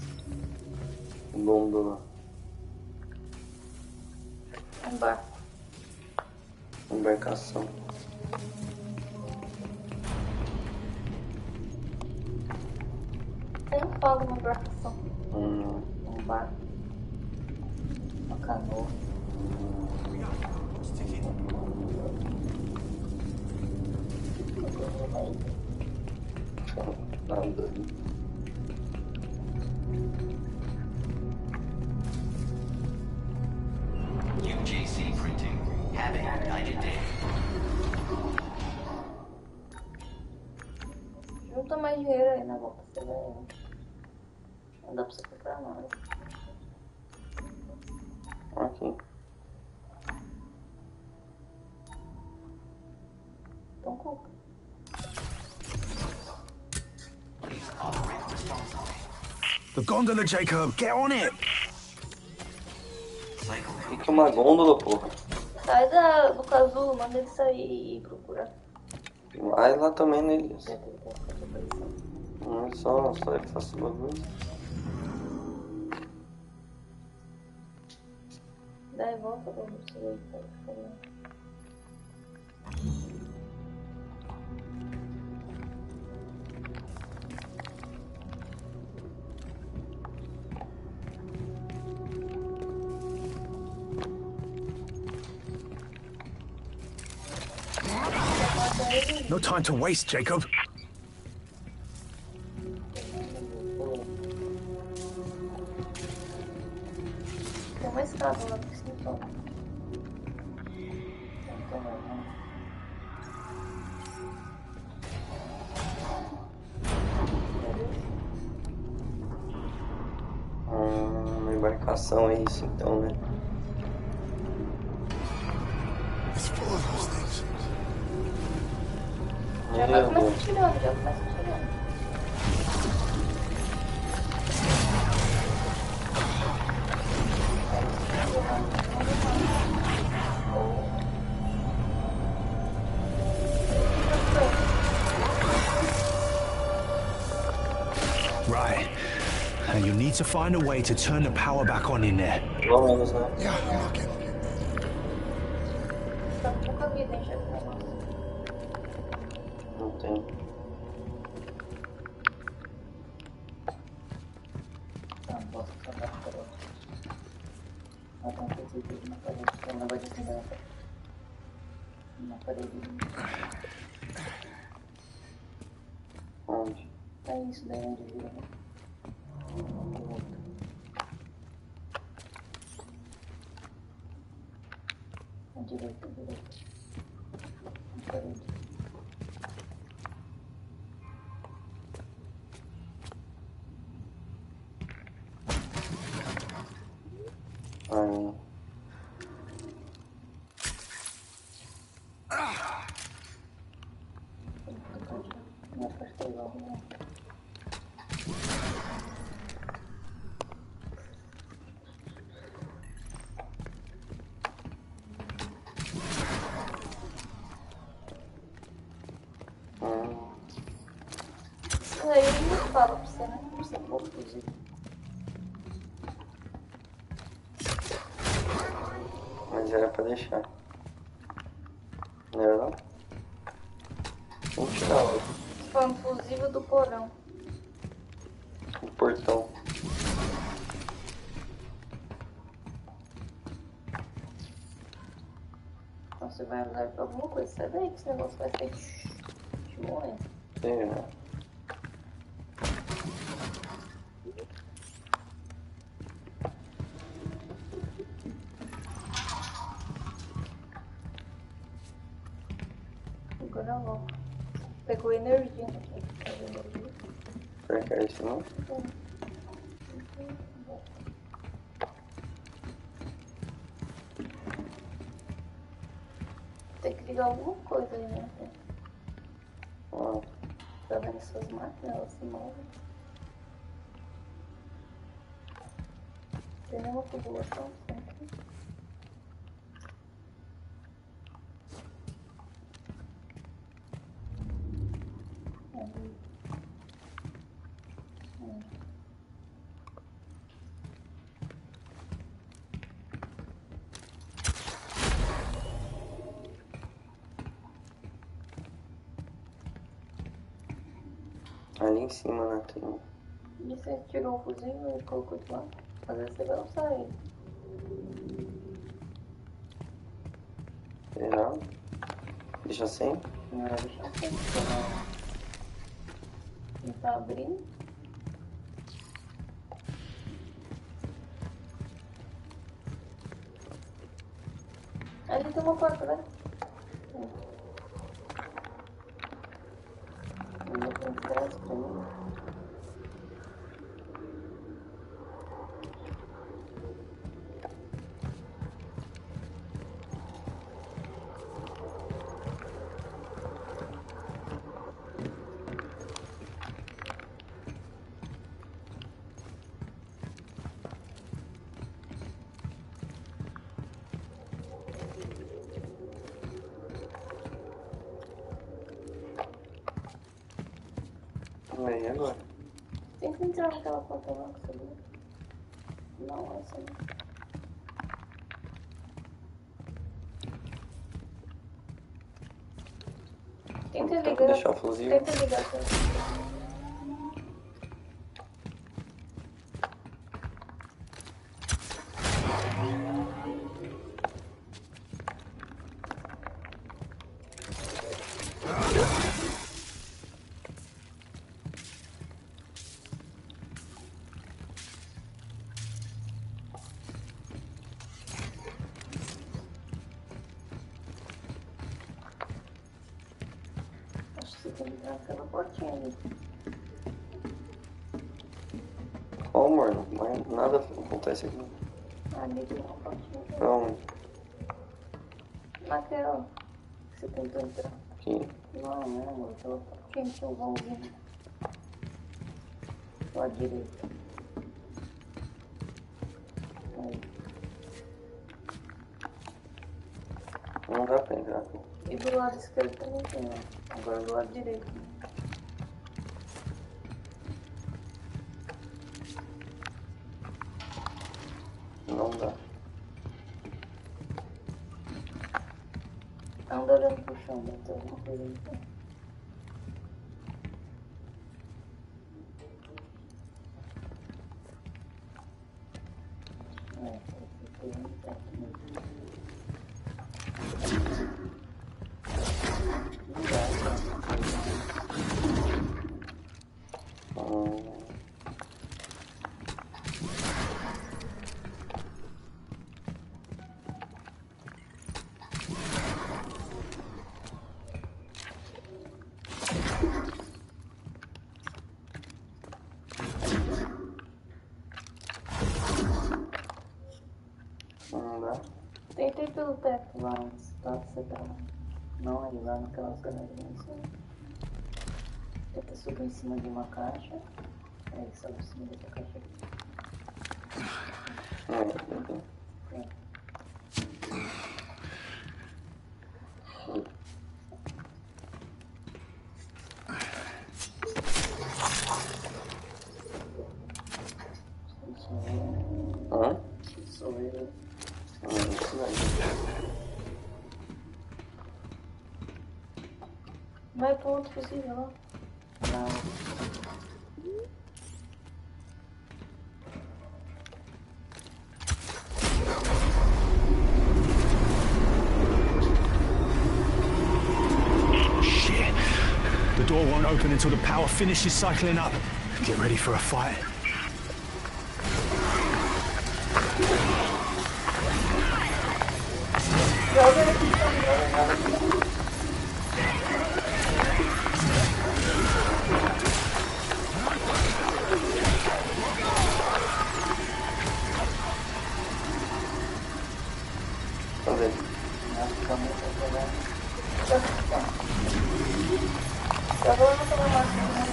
Gôndola. Um barco. Embarcação. Eu não falo uma embarcação. Hum. Um barco. Uma canoa. Nada. UJC Printing. Having a united day. Junta mais dinheiro aí na boca, você vai. Não dá pra você comprar nada. Aqui. Então compra. The gondola, Jacob. Get on it. O que é uma gôndola, porra? Sai do casulo, manda ele sair e procurar. Vai lá também, né, Elias? Já tem que ter aparição. Não é só eu que faço o bagulho. Dá e volta pra você aí, tá ficando. No time to waste, Jacob. Tem uma escada lá que você não toma. Não toma, não. Uma embarcação é isso então, né? It's full of those things. Já vai começar tirando, já começa tirando. Right. And you need to find a way to turn the power back on in there. Pelo menos, né? Yeah, I'm looking. Tá com pouca vida, hein, chefe? Negócio. Não tem. Tá, posso salvar por outro. Ah, tá, tem que ter uma parede. Tem um negócio de cuidado. Uma parede. Onde? É isso daí onde vira, né? À direita, à direita. Uma parede. Aí. Não apertei logo, não. Isso aí eu não falo pra você, né? Você é pouco cozido. Mas era pra deixar. Não era não? Vamos tirar Foi um fusível do porão. o portão. Então você vai usar pra alguma coisa. Sai daí que esse negócio vai ser de morrer. Tem, né? Agora logo. Pegou energia aqui. Pegou energia. Será que é isso não? Tem que ligar alguma coisa aí, né? Ó, Tá vendo essas máquinas? Elas se movem. Tem nenhuma tubulação sempre. ali em cima, né? Tem... E você tirou o fuzil e colocou de lá? Às vezes você vai usar ele. Será? Deixa assim? Não, deixa assim. Não tá abrindo. Ali tem uma porta, né? Não tem estresse pra mim. E aí, agora? Tem que entrar naquela porta lá que você viu. Não, essa não. Tenta Tem que ligar. deixar o fuzil. Tenta ligar aquela. Acho que você tem que entrar naquela portinha ali. Ó, mano, mas nada acontece aqui. Ali tem uma portinha. Não, Naquela que você tentou entrar. aqui. Não, amor. Aquela portinha que tinha um vãozinho. Lá à direita. Aí. Não dá pra entrar aqui. E do lado esquerdo também tem, ó. Agora do lado direito. Não dá. Anda olhando pro chão, deve ter alguma coisa ali. Não dá. Tentei pelo teto lá antes, lá que você tava. Não aí, lá naquelas janelinhas. Tenta subir em cima de uma caixa. Aí sobe em cima dessa caixa aqui. Não, hã? Sou eu. Isso daí. Vai pro outro possível lá. Não. Shit. The door won't open until the power finishes cycling up. Get ready for a fight. Eu vou não tomar máquina.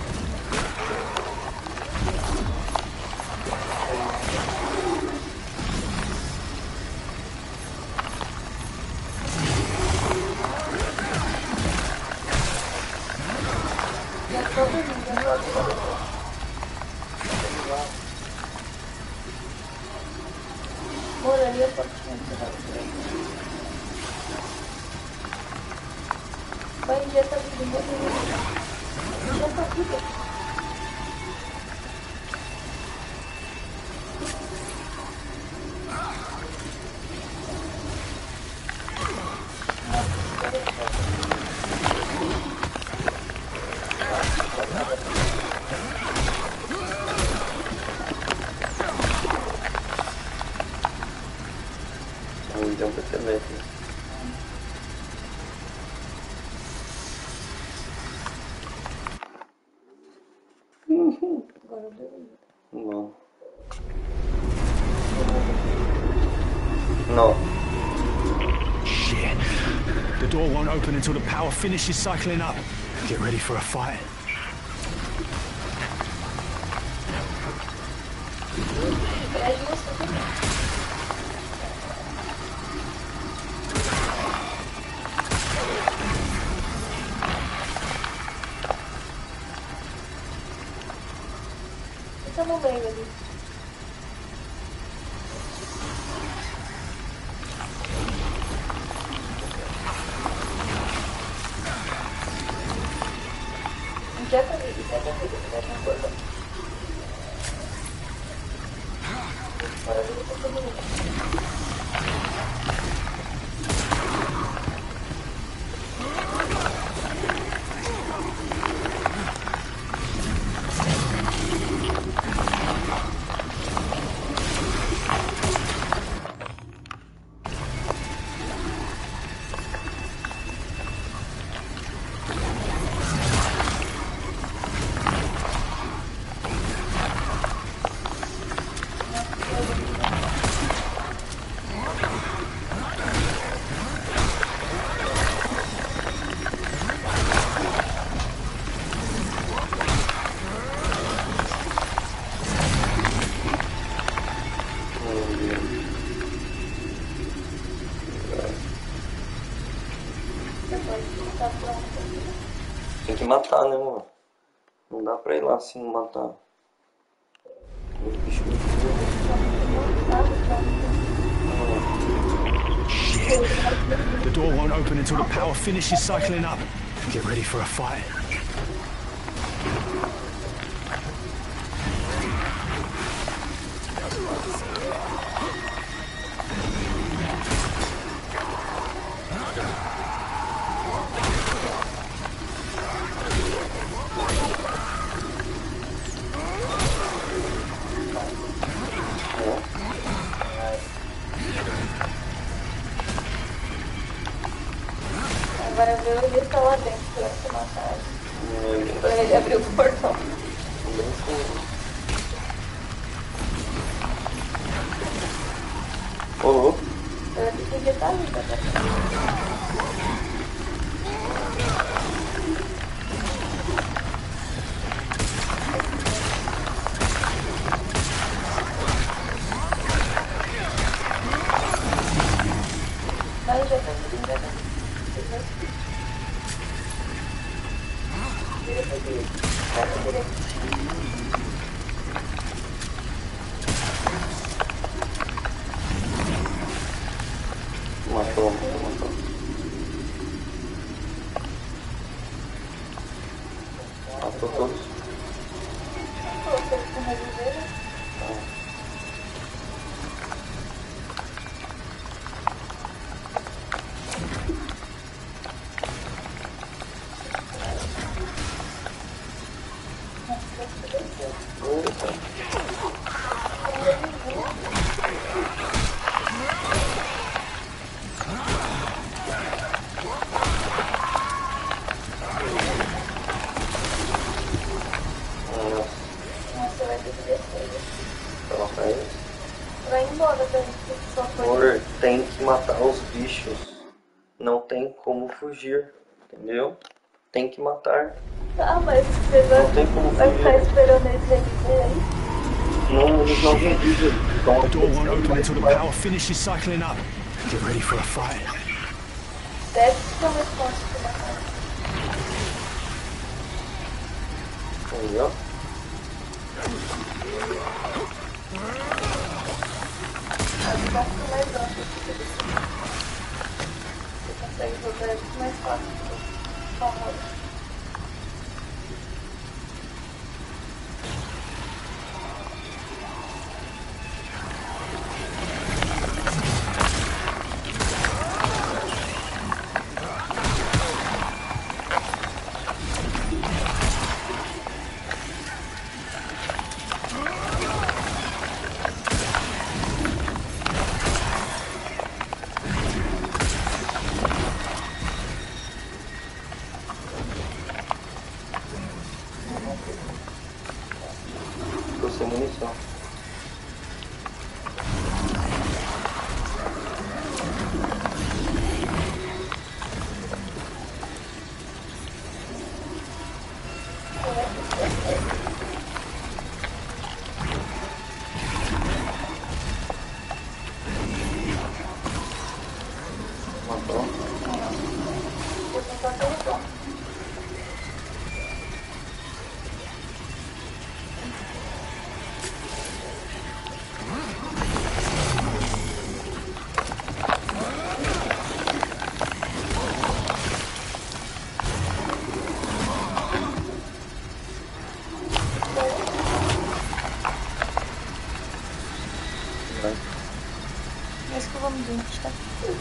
Moraria vai injetar tudo, injeta tudo. Então vai ser leve. Não. Não. Shit. The door won't open until the power finishes cycling up. Get ready for a fight. Fica no meio ali. Injeta no corpo. Agora ele tá todo mundo. Tem que matar, né, mano? Não dá pra ir lá sem matar. Os bichos Shit. The door won't open until the power finishes cycling up. Get ready for a fight. Agora ver ele está lá dentro pra se matar. Pra ele abrir o portão. Ô, louco. Eu tenho que estar ali, tá? Mas já tá tudo, já tá. Vira pra direita. Vai pra direita. Matou. Matou todos. Coloquei com reviveira. Nossa, vai ter que descer. Coloca eles. Vai embora daí, só foi. Amor, tem que matar os bichos. Não tem como fugir, entendeu? Tem que matar. Ah, mas você Não tem como vai fugir. ficar esperando eles reviver aí? Não, eles não revivem. Então, The door won't open until the power finishes cycling up. Get ready for a fight. Deve ser mais fácil de matar. aí, ó. Mas vai ficar mais amplo. Você consegue jogar eles mais fácil. Famoso. Ficou sem munição. Matou. Vou tentar derrubar. Vai. Mas que vamos ver, tá?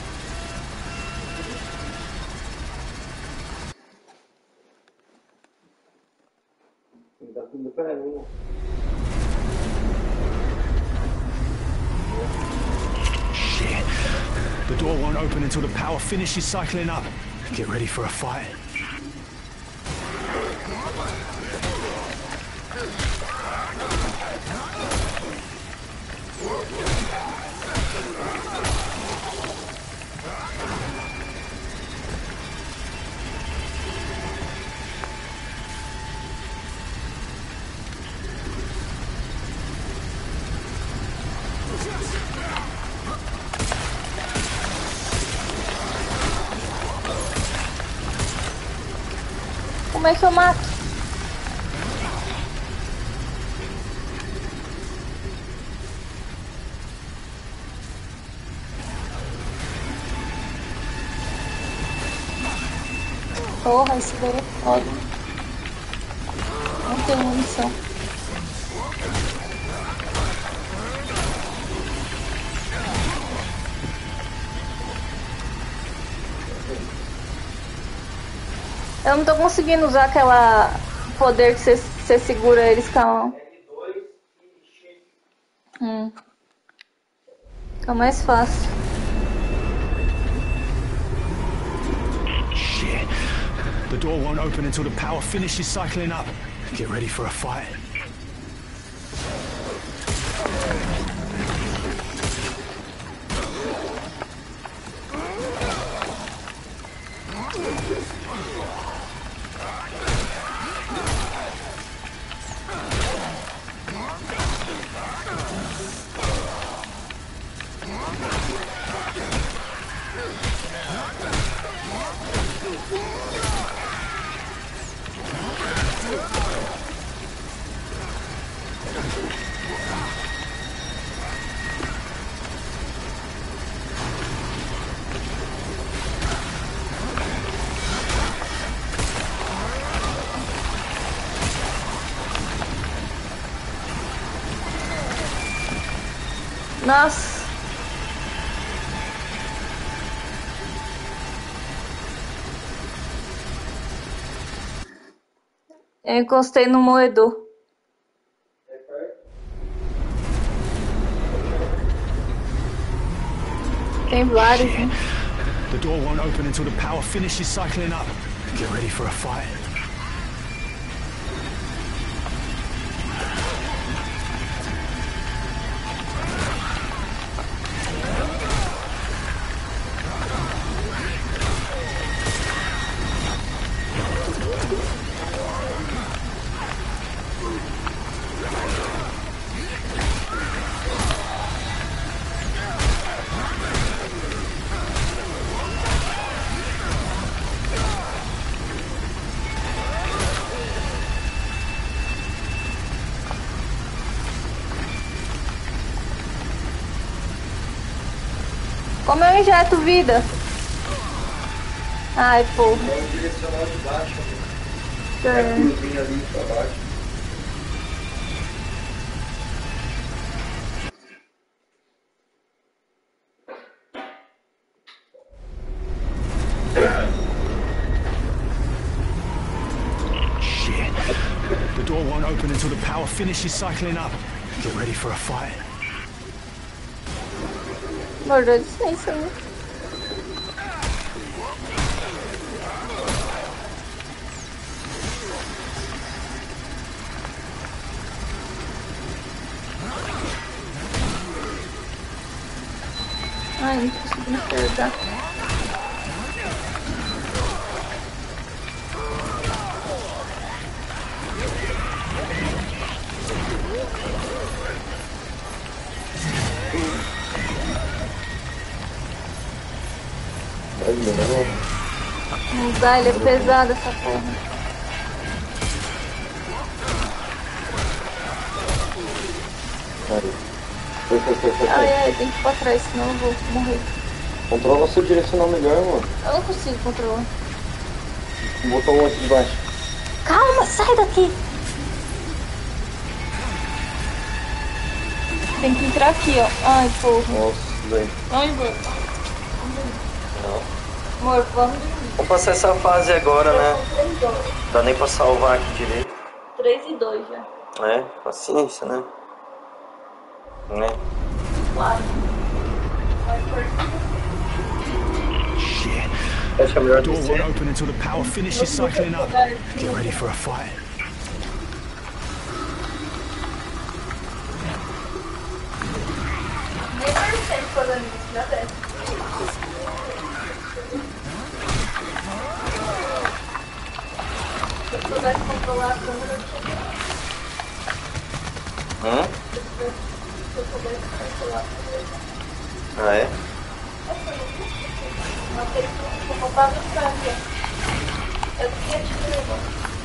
Dá tudo pra mim. Shit. The door won't open until the power finishes cycling up. Get ready for a fight. Como é que eu mato? Porra, esse daí é foda. Não tem munição. Eu não tô conseguindo usar aquela poder que você segura eles com a mão. Fica mais fácil. Shit. The door won't open until the power finishes cycling up. Get ready for a fight. Nossa. Eu encostei no moedor. Tem vários, né? The door won't open until the power finishes cycling up. Get ready for a fight. Como eu injeto vida? Ai, porra. É o direcional de baixo. É. É a cruzinha ali pra baixo. Shit. The door won't open until the power finishes cycling up. Get ready for a fight. Mordeu licença, né? Ai, não tô conseguindo pegar. Não dá, ele é pesado essa porra. Ai, ai, tem que ir pra trás, senão eu vou morrer. Controla seu direcional melhor, mano. Eu não consigo controlar. O botão aqui de baixo. Calma, sai daqui! Tem que entrar aqui, ó. Ai, porra. Nossa, velho. Ai, mano. Não. Amor, vamos. Vamos passar essa fase agora, né? Não dá nem pra salvar aqui direito. 3 e 2 já. É, paciência, né? Né? Claro. Shit. Acho melhor The door descer. won't open until the power finishes cycling up. Get ready for a fight. Nem percebe fazendo isso, já desce. Se eu soubesse controlar a câmera, eu tinha. Se eu soubesse controlar a câmera. Ah, é? Mas ele não comprava o sangue. Eu queria te levar.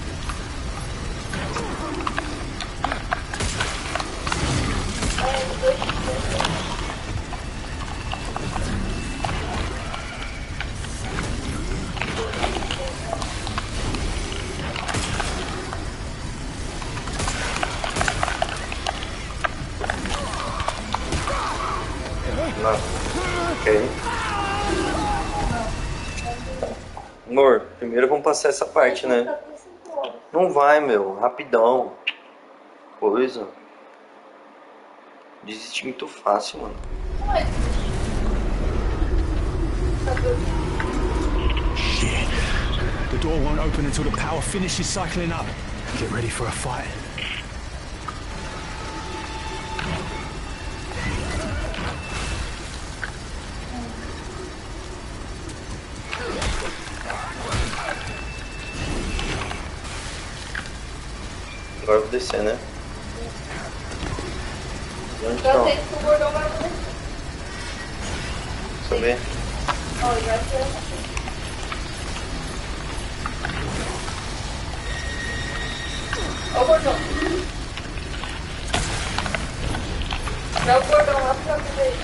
Não. Ok. Amor, primeiro vamos passar essa parte, né? Não vai, meu. Rapidão. Coisa. Desistir muito fácil, mano. Shit. The door won't open until the power finishes cycling up. Get ready for a fight. Agora eu vou descer, né? Onde Eu estão? sei que o gordão vai fazer. Deixa eu ver. Ó, ele vai ser. Ó o gordão. Dá o gordão lá pra ver.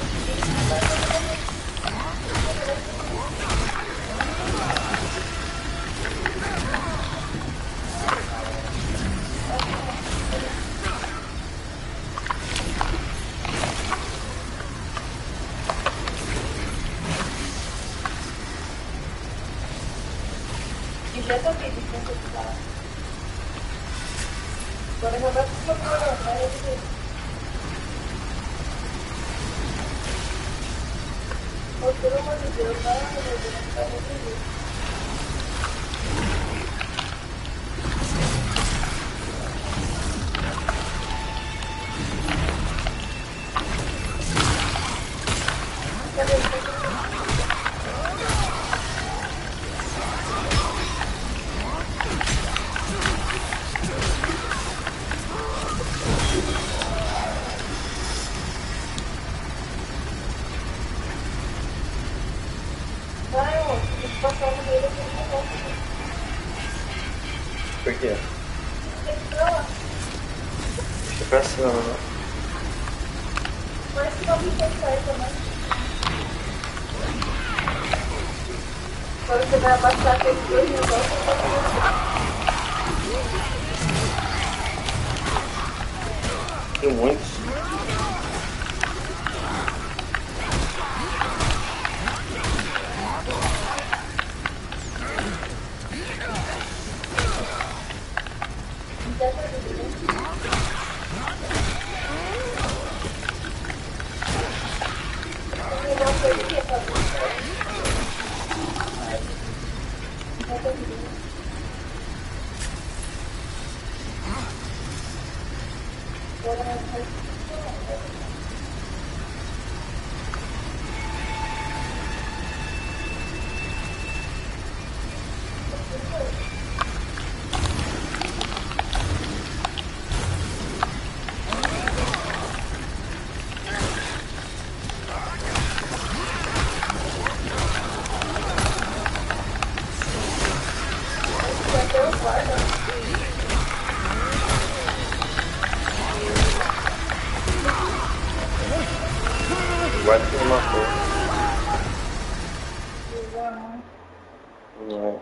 Injeta vida, então você tá. Agora já vai pro gordão, vai resolver. Oh, pelo amor de Deus, vai resolver, não vai resolver. Vai, ó, tem que passar no meio daquele negócio. Por quê? Tem que ir pra lá. Deixa pra cima, né? Mas se não me sai também. Agora você vai abaixar aqueles dois negócios. Tem muitos. Guarda que me matou. Não.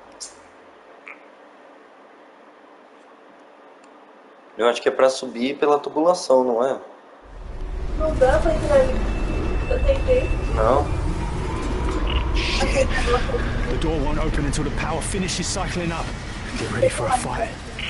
Eu acho que é pra subir pela tubulação, não é? Não dá pra entrar ali. Eu tentei. Não. The door won't open until the power finishes cycling up. Get ready for a fight.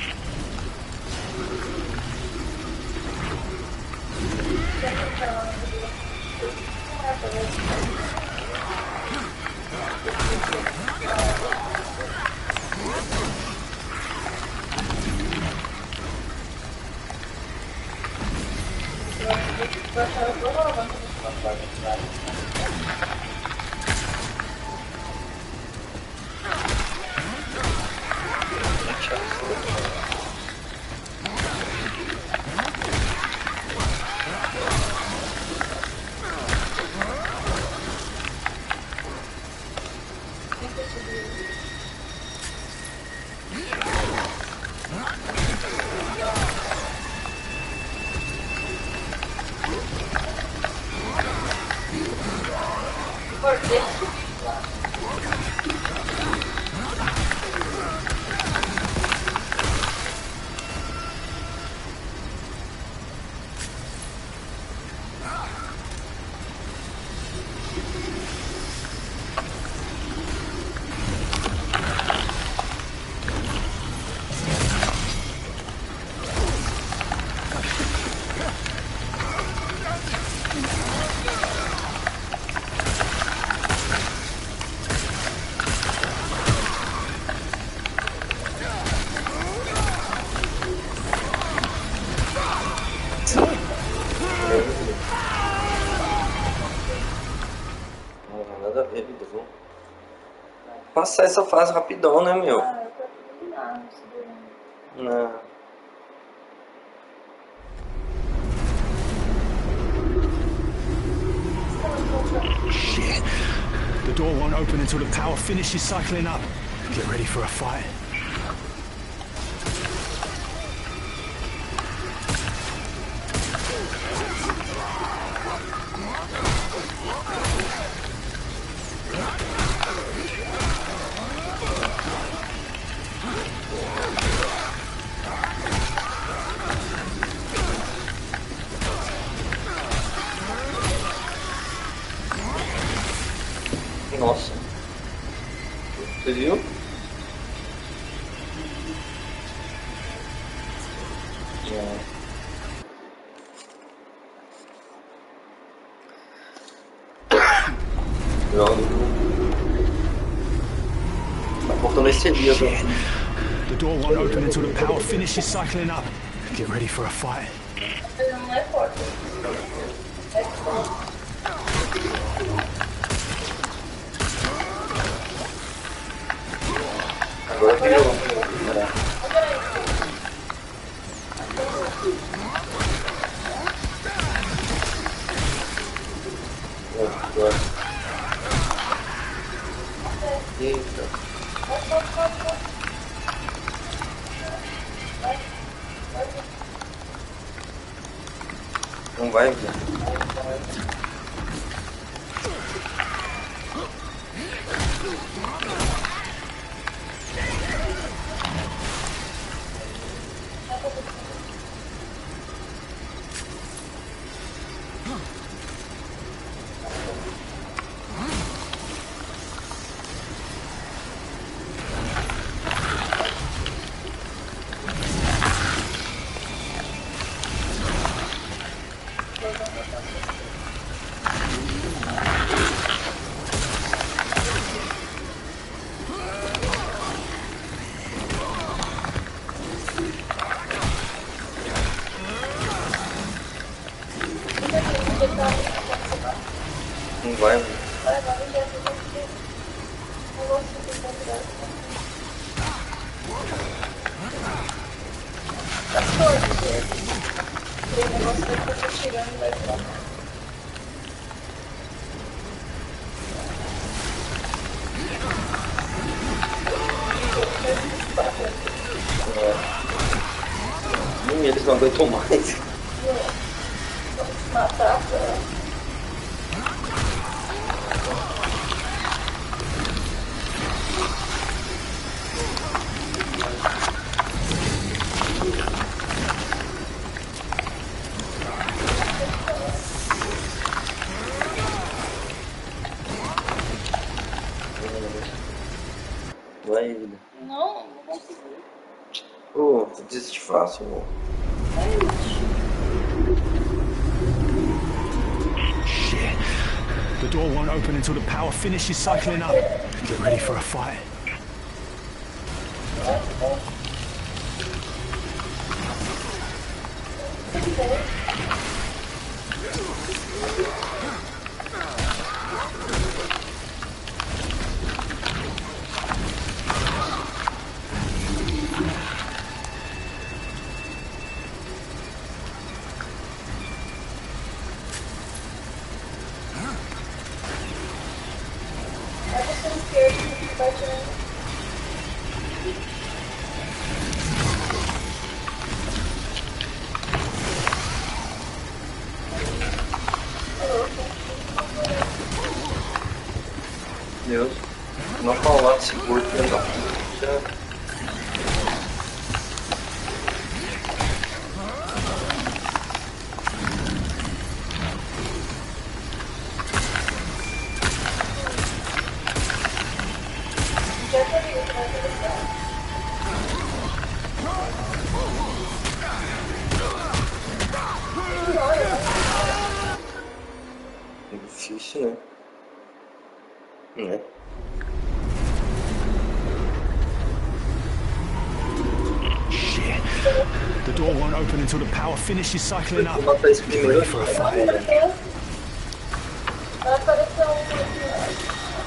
Nada a ver, viu? Passar essa fase rapidão, né, meu? Ah, eu tô terminando, segurando. Não. Shit. The door won't open until the power finishes cycling up. Get ready for a fight. Nossa. Você viu? Droga. Tá faltando esse ali, ó. The door won't open until the power finishes cycling up. Get ready for a fight. Ele não é forte. É forte. Agora virou. Eita. Não vai vir. Vai, mano. Vai, vai, já tô aqui. Não gosto de encontrar. Tá torto, o negócio vai ficar tirando e vai pra cá. Eles não aguentam mais. Vamos se matar pra... Vai, vida. Não consegui. Pô, desiste fácil, mano. Shit. The door won't open until the power finishes cycling up. Get ready for a fight. Deus, não falar desse corpo, não. É difícil, né? Shit. The door won't open until the power finishes cycling up. Vou matar esse Get primeiro ready for a aqui. fight. Vai aparecer um aqui.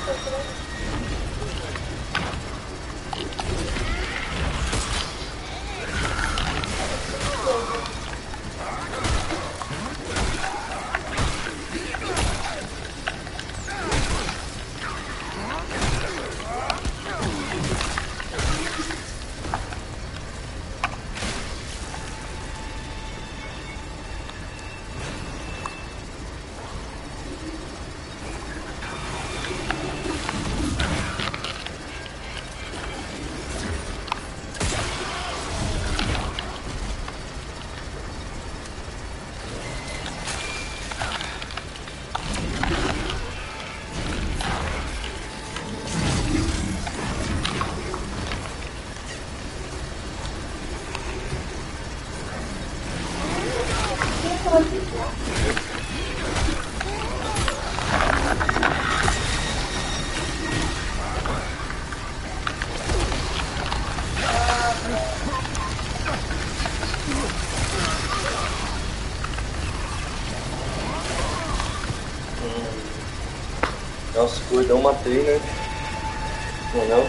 Nossa, gordão matei, né? Não?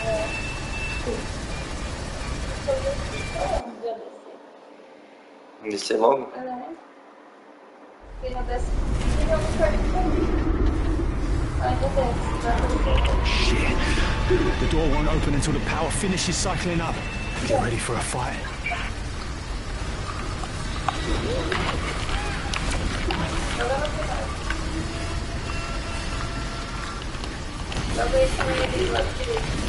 Descer logo? Quem não desce, fica no perto comigo. Ainda desce, Shit. The door won't open until the power finishes cycling up. Get ready for a fight. Talvez tenha ido do lado direito.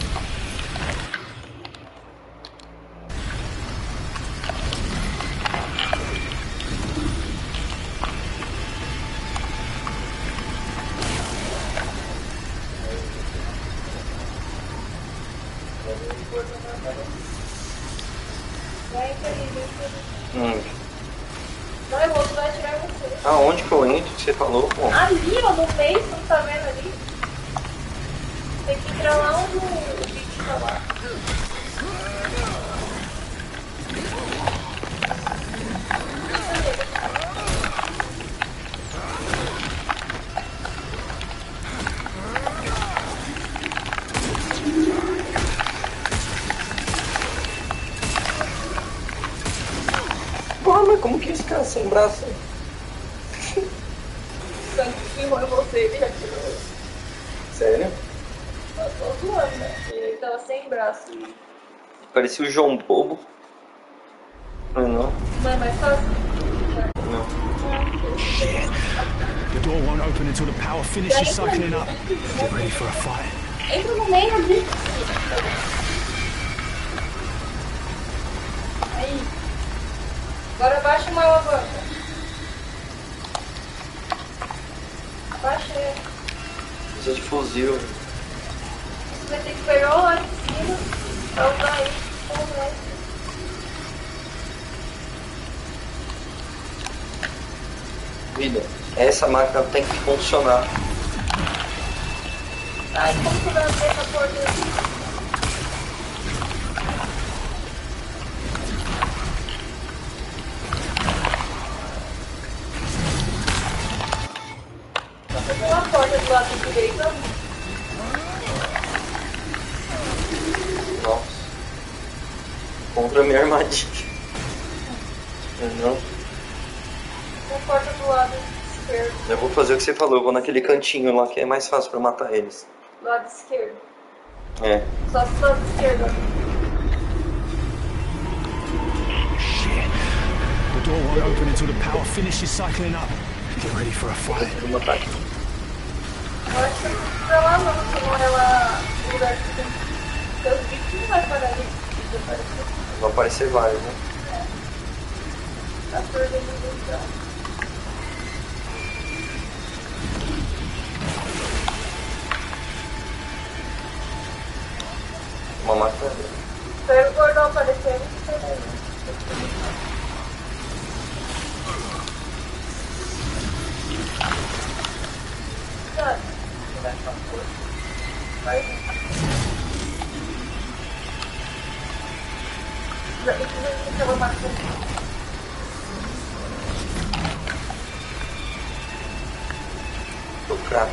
Vai, querido. Vai, o outro vai atirar você. Aonde que eu entro que você falou, pô? Ali, ó, no meio, você não tá vendo ali? Tem que entrar lá onde o bicho tá lá. Ah, mas como que esse cara sem braço? Tanto que filmou em você, ele já tirou. Sério? Eu tô zoando, né? Ele tava sem braço. Parecia o João Bobo. Não. Não é mais fácil? Não. The door won't open until the power finishes cycling up. Get ready for a fight. Entra no meio ali. Aí. Agora abaixa uma alavanca. Abaixa ele. Precisa de fuzil. Você vai ter que pegar o lá de cima pra usar isso. Vida, essa máquina tem que funcionar. Ai, como que vai abrir essa porta? Só tem uma porta do lado direito. Nossa. Contra a minha armadilha. Não. Uma porta do lado esquerdo. Eu vou fazer o que você falou, eu vou naquele cantinho lá que é mais fácil pra matar eles. Do lado esquerdo. É. Só do lado esquerdo. The door won't open until the power finishes cycling up. Get ready for a fight. Vou matar aqui. Eu acho que não precisa lá não, senão ela... O lugar que tem... Seus bichos não vai parar ali. Vão aparecer vários, né? Tá por organização. Uma máquina dele. Espera o gordão aparecer. Vai. Aquela máquina. Do crack.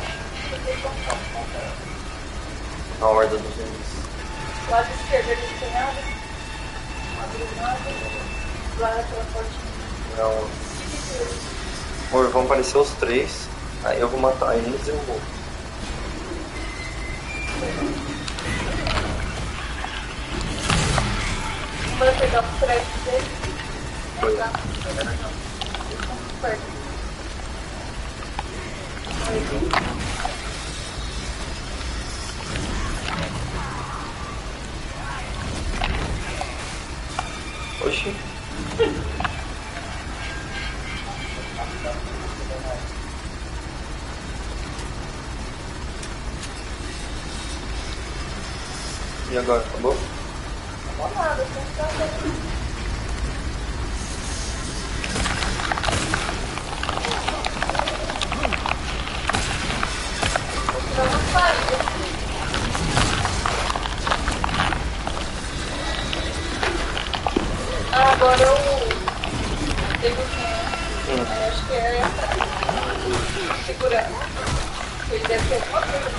A horda dos zumbis. Lado esquerdo ali não tem nada. Não abriu nada. Lá naquela portinha. Não. Amor, vão aparecer os três. Aí eu vou matar eles e eu vou. Vai pegar os créditos dele. Foi. Tá. Perto. Oxi. E agora, acabou? Não nada, só tá vendo. Agora eu debutinho. Acho que é essa. Segurando. Ele deve ter alguma coisa.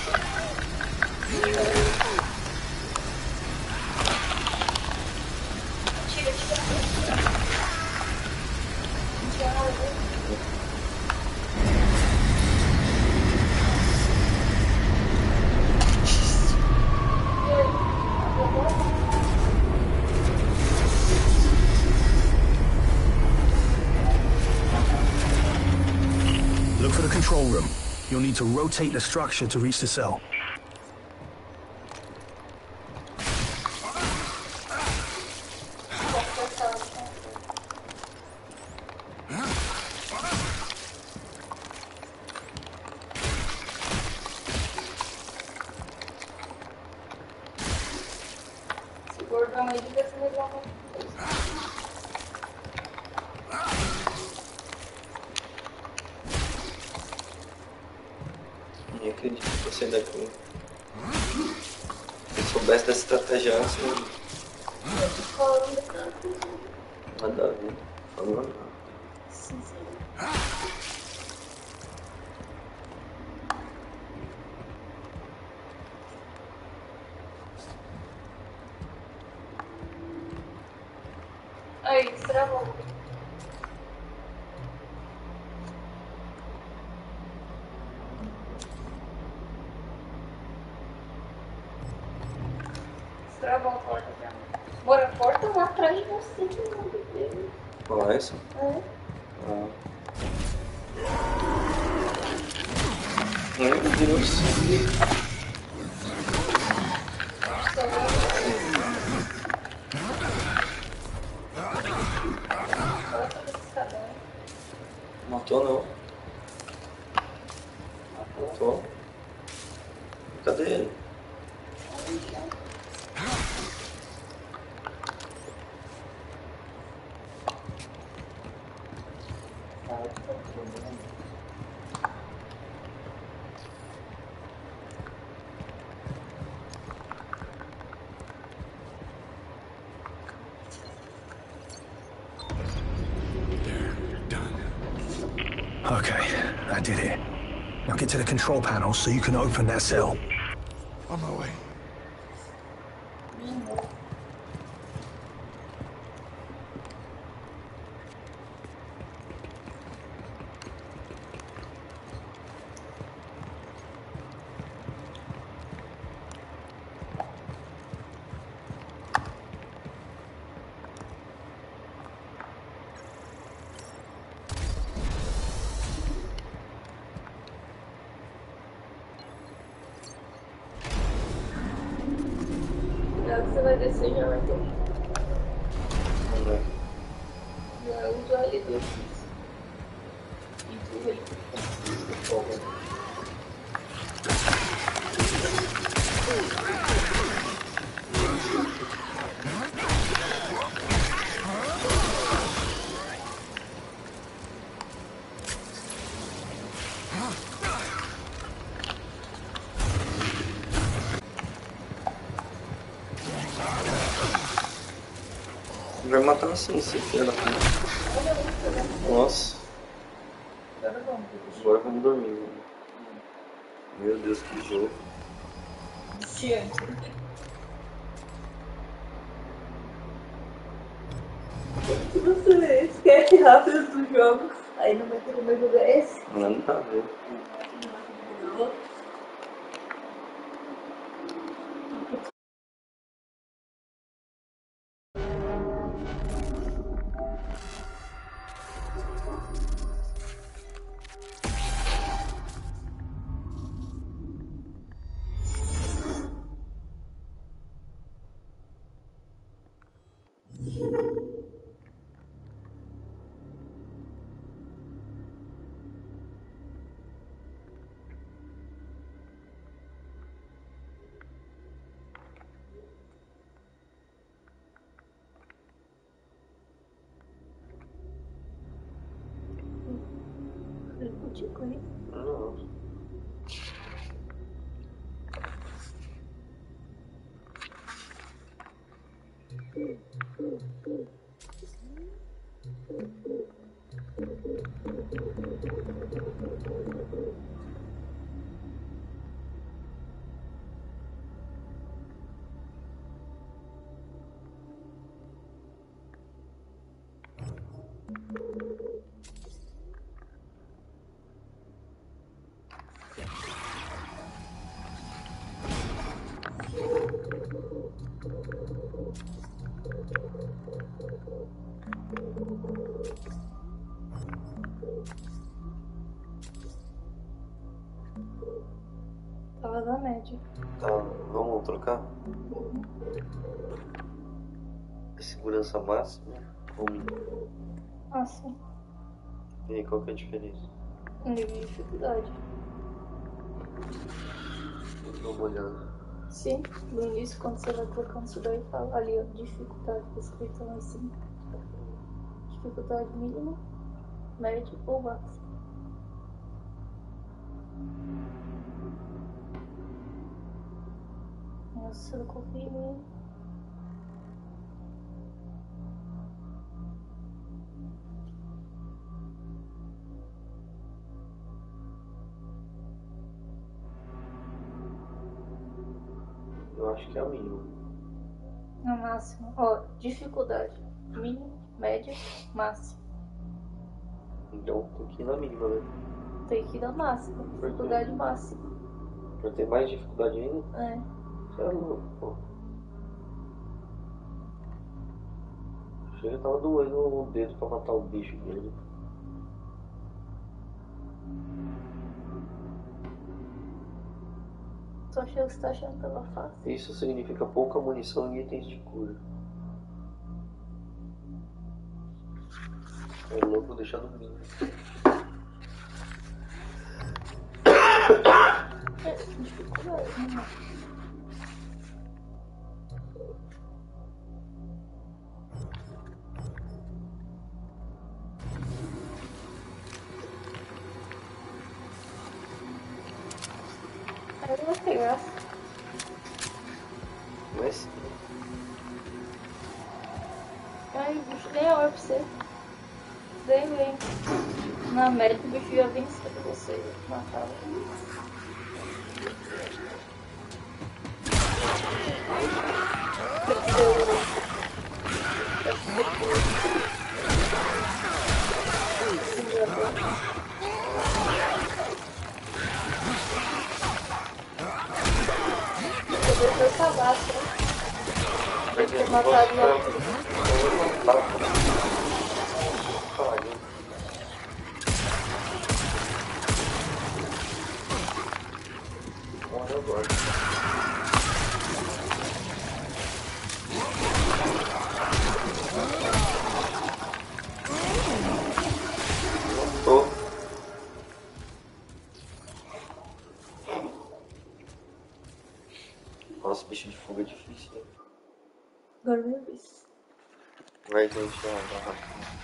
Tira, tira. Look for the control room. You'll need to rotate the structure to reach the cell. Esse gordão aí devia ser legal. Nem acredito que você daqui. Se eu soubesse dessa estratégia antes, nada a ver. Falando nada. Aí, destravou. porta lá atrás de você, meu Deus. Qual é essa? É. Ah. Ai, meu Deus. Matou não. Matou. Cadê ele? Okay, I did it. Now get to the control panel so you can open that cell. On my way. Você vai descer e já vai ter. Vamos ver. Já usa ali desses. E tu ele fica fogo. Vai matar assim, esse filho da puta. Nossa. Agora vamos dormir. Mano. Meu Deus, que jogo. Viciante. Se você esquece rápido dos jogos, aí não vai querer mais jogar esse. Não tá vendo. Não. Tava na média. Tá, vamos trocar? Segurança máxima? Ah, sim. E aí, qual que é a diferença? Nível de dificuldade. Vou dar uma olhada. Sim, no início, quando você vai colocando isso daí, fala ali, ó, dificuldade, escrito lá em cima. Dificuldade mínima, média ou máxima. Nossa, eu confio em mim. Eu acho que é a mínima. No máximo, ó, dificuldade mínima, média, máxima. Então tem que ir na mínima, né? Tem que ir na máxima, dificuldade máxima. Pra ter mais dificuldade ainda? É. Você é louco, pô. Chega, tava doendo o dedo pra matar o bicho dele. Só achei que você tá achando que tava fácil. Isso significa pouca munição e itens de cura. É louco deixar no mínimo. Dificuldade, né? Eu não sei graça. Mas Ai, o bicho nem olha pra você. Vem. Na América o bicho já vem em cima de você. Matava. Foi cabaço, né? Tem que ter matado lá. morreu agora. Não tô. Nossa, bicho de fuga é difícil, né? Agora minha vez. Vai, gente, ó.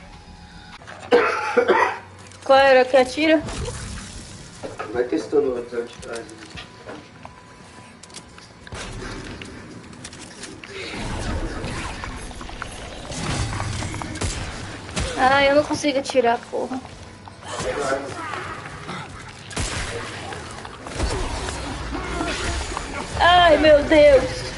Qual era que atira? Vai testando o outro de trás. Ah, eu não consigo atirar, porra. Ai, meu Deus.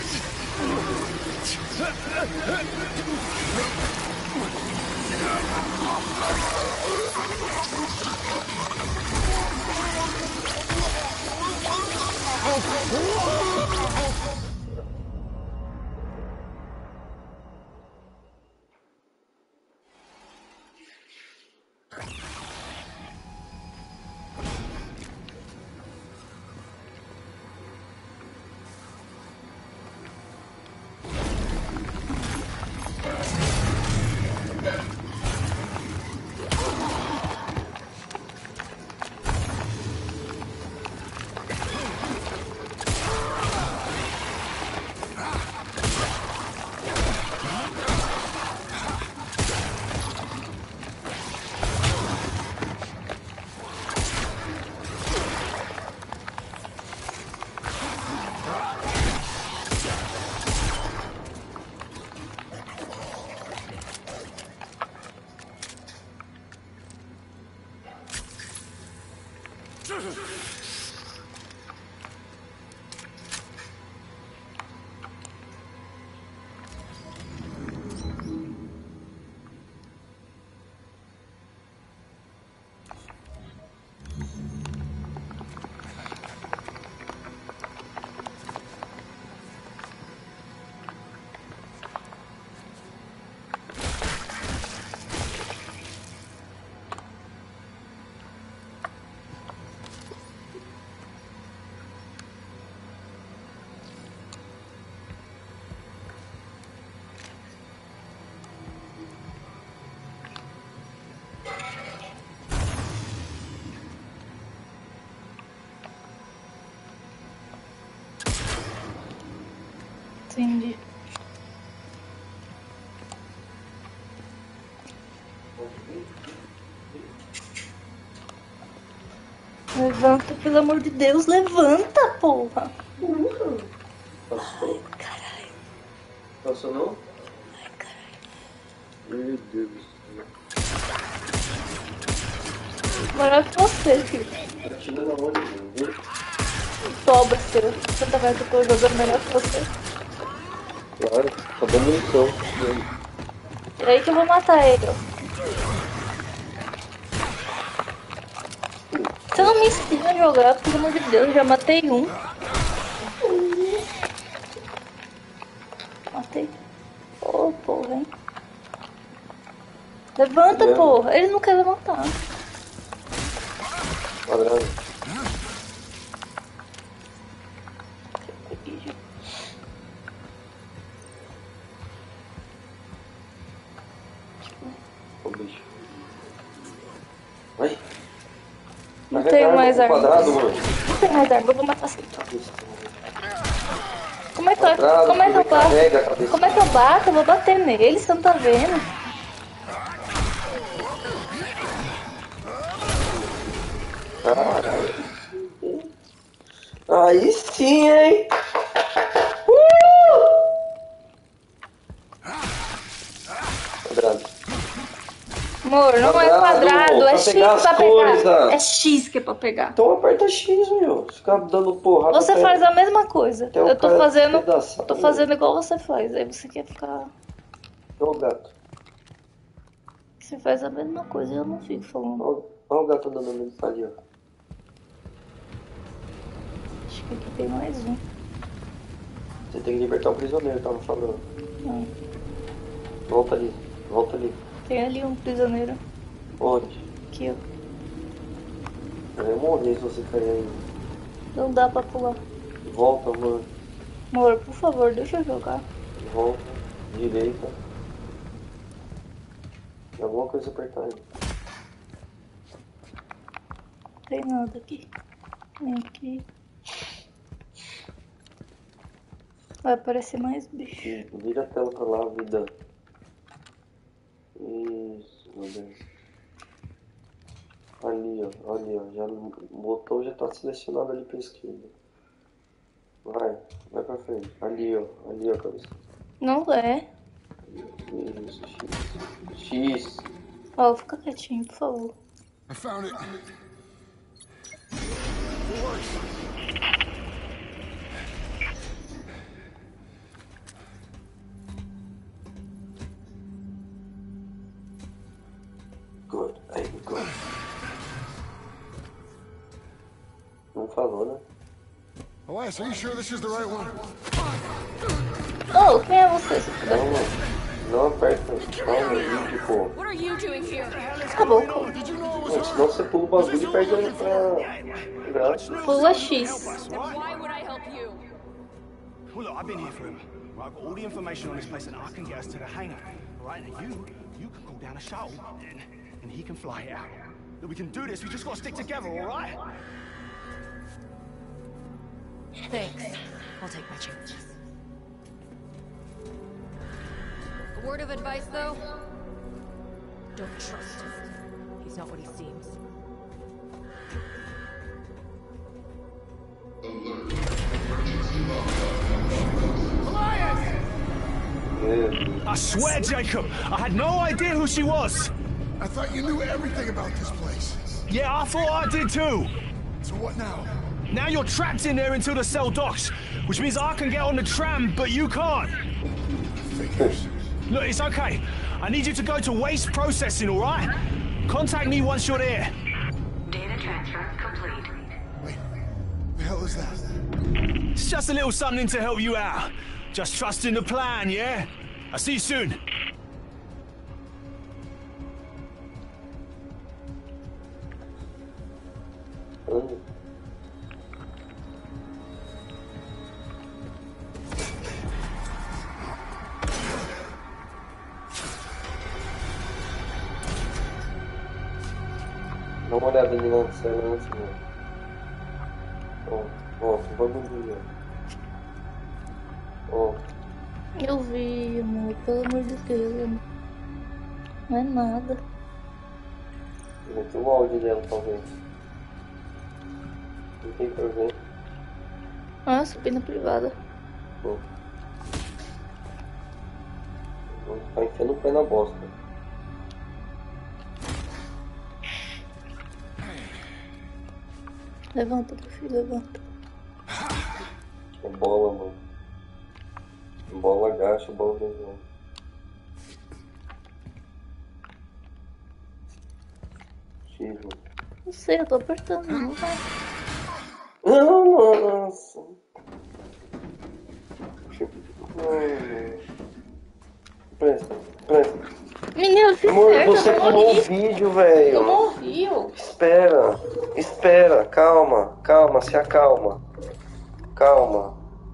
Entendi. Levanta, pelo amor de Deus, levanta, porra. Passou? Caralho. Passou não? Ai, caralho. Meu Deus do céu. Melhor que você, filho. Tá tirando aonde, viu? Sobra, seu. Tanta vez que eu tô jogando melhor que você. Claro, tá dando munição. E aí que eu vou matar ele, ó. Você não me ensina a jogar, pelo amor de Deus, eu já matei um. Matei. Ô, porra, hein? Levanta, porra. Ele não quer levantar. Quadrado. O bicho. Vai. Não tenho mais arma. Quadrado, mano. Não tenho mais arma, eu vou matar assim. Como é que Quadrado, eu bato? carrega a cabeça. Como é que eu bato? Eu vou bater nele, você não tá vendo? Caralho. Aí sim, hein? Quadrado. Amor, não é quadrado, é pra X pegar as pra cores, pegar. ah. É X que é pra pegar. Então aperta X, meu. Ficar dando porrada. Você faz a mesma coisa. até o Eu tô cara fazendo. despedaçar, Tô fazendo igual você faz. Aí você quer ficar. Olha o gato. Você faz a mesma coisa e eu não fico falando. Olha o gato andando ali, ó. Acho que aqui tem mais um. Você tem que libertar o prisioneiro, tava falando. Não. Volta ali, volta ali. Tem ali um prisioneiro. Onde? Aqui, ó. Eu vou morrer se você cair aí. Não dá pra pular. Volta, mano. Amor, por favor, deixa eu jogar. Volta. Direita. Tem alguma coisa apertar aí. Não tem nada aqui. Nem aqui. Vai aparecer mais bicho. Vira a tela pra lá, vida. Isso, meu Deus. Ali, ó. Ali, ó. Já botou, já tá selecionado ali pra esquerda. Vai pra frente. Ali, ó. Ali, ó, cabeça. Não é. Isso, X. X. Ó, fica quietinho, por favor. I found it. Good. Aí, good. Não falou, né? Elias, are you sure this is the right one? Oh, quem é você, se puder? Não aperta. Calma aí, tipo. What are you doing here? Acabou. Senão você pula o bagulho e perde a graça. Pula X. Why would I help you? Well, look, I've been here forever. Right, I've got all the information on this place, and I can get us to the hangar. Right, now you can call down a shuttle, and he can fly it out. Look, we can do this. We just got to stick together, all right? Thanks. I'll take my chances. A word of advice, though? Don't trust him. He's not what he seems. I swear, Jacob, I had no idea who she was. I thought you knew everything about this place. Yeah, I thought I did too. So what now? Now you're trapped in there until the cell docks, which means I can get on the tram, but you can't. Figures. Look, it's okay. I need you to go to waste processing, all right? Contact me once you're there. Data transfer complete. Wait, the hell is that? It's just a little something to help you out. Just trust in the plan, yeah? I'll see you soon. Dá uma olhada ali na cena antes, mano. Ó, o bagulho. Ó. Eu vi, amor, pelo amor de Deus, amor. Não é nada. Vai ter o áudio dela, talvez. Não tem pra ver. Nossa, pena privada. Pô. Vou ficar enfiando o pé na bosta. Levanta, meu filho, levanta. É bola, mano. Bola agacha, bola vem. X, mano. Não sei, eu tô apertando, não vai. Nossa. Presta. Menino, se Amor, acerta, você eu pulou o morri. vídeo, velho. Eu morri, eu. Espera, calma, se acalma. Calma.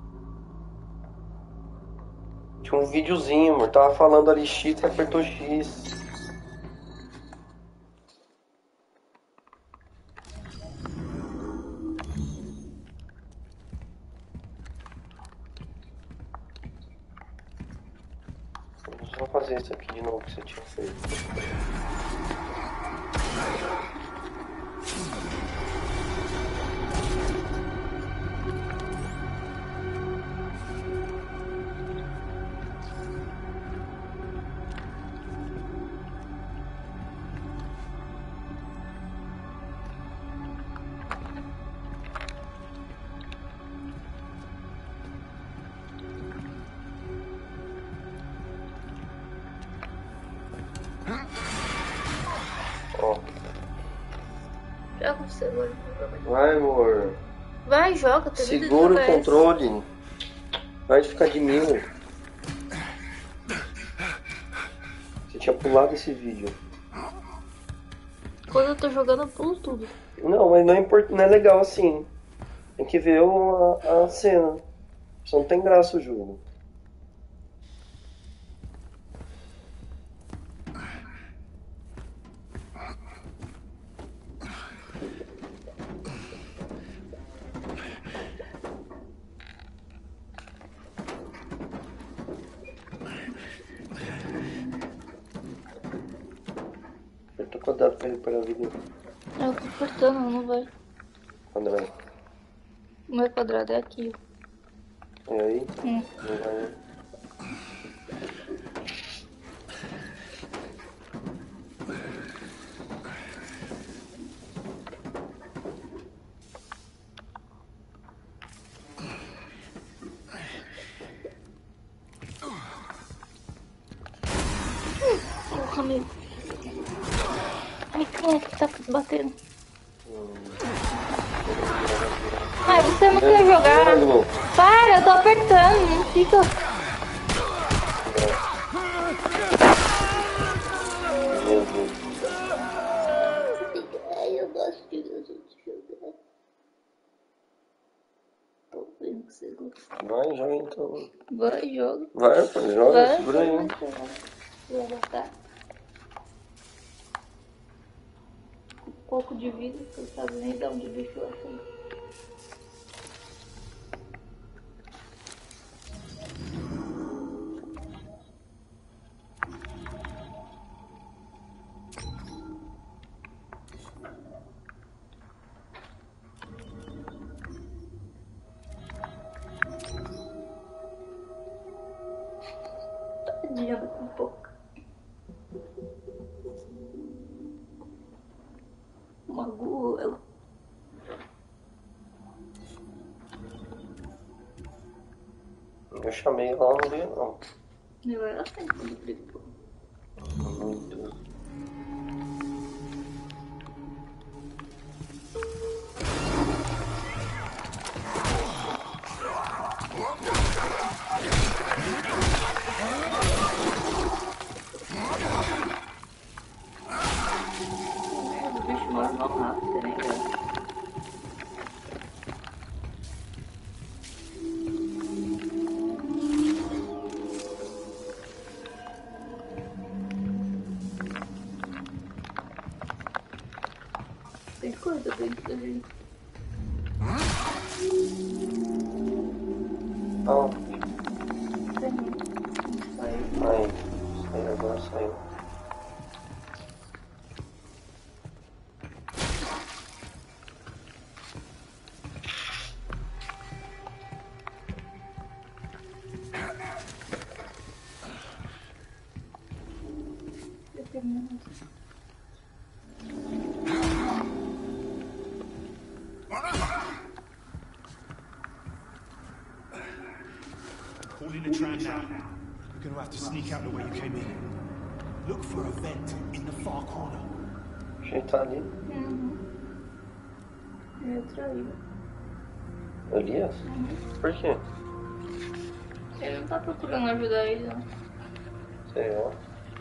Tinha um videozinho, amor. Tava falando ali X, você apertou X. Vamos fazer isso aqui de novo que você tinha feito. Ó. Joga o celular. Vai, amor. Vai, joga. Segura o controle. Vai ficar de mil. Você tinha pulado esse vídeo. Quando eu tô jogando, eu pulo tudo. Não, mas não é legal assim. Tem que ver a cena. Só não tem graça o jogo. Aperta o quadrado pra recuperar a vida. Eu tô apertando, não vai. Quadrado. O meu quadrado é aqui. E aí? Não vai. Porra, meu. Ai, quem é que tá batendo? Ai, você não quer jogar. Para, eu tô apertando, não fica. Ai, eu gosto de ver a gente jogar. Tô vendo que você gosta. Vai, joga então. Vai, joga. Vai, pô, joga, Vai, segura aí. Vou botar. Um pouco de vida, porque eu sabe nem de onde o bicho vai sair. Tadinha, um pouco. Magoou ela. Eu chamei ela, não veio não. Eu era assim quando brigou. Muito. O bicho morre mal rápido, né, cara? Tem coisa dentro da gente. Ó. Saiu. Aí, agora saiu. Calling the tram now. You're gonna have to sneak out the way you came in. Look for a vent in the far corner. A gente tá ali. Eu traí. Elias? Por quê? Ele não tá procurando ajudar ele, não. Sei lá.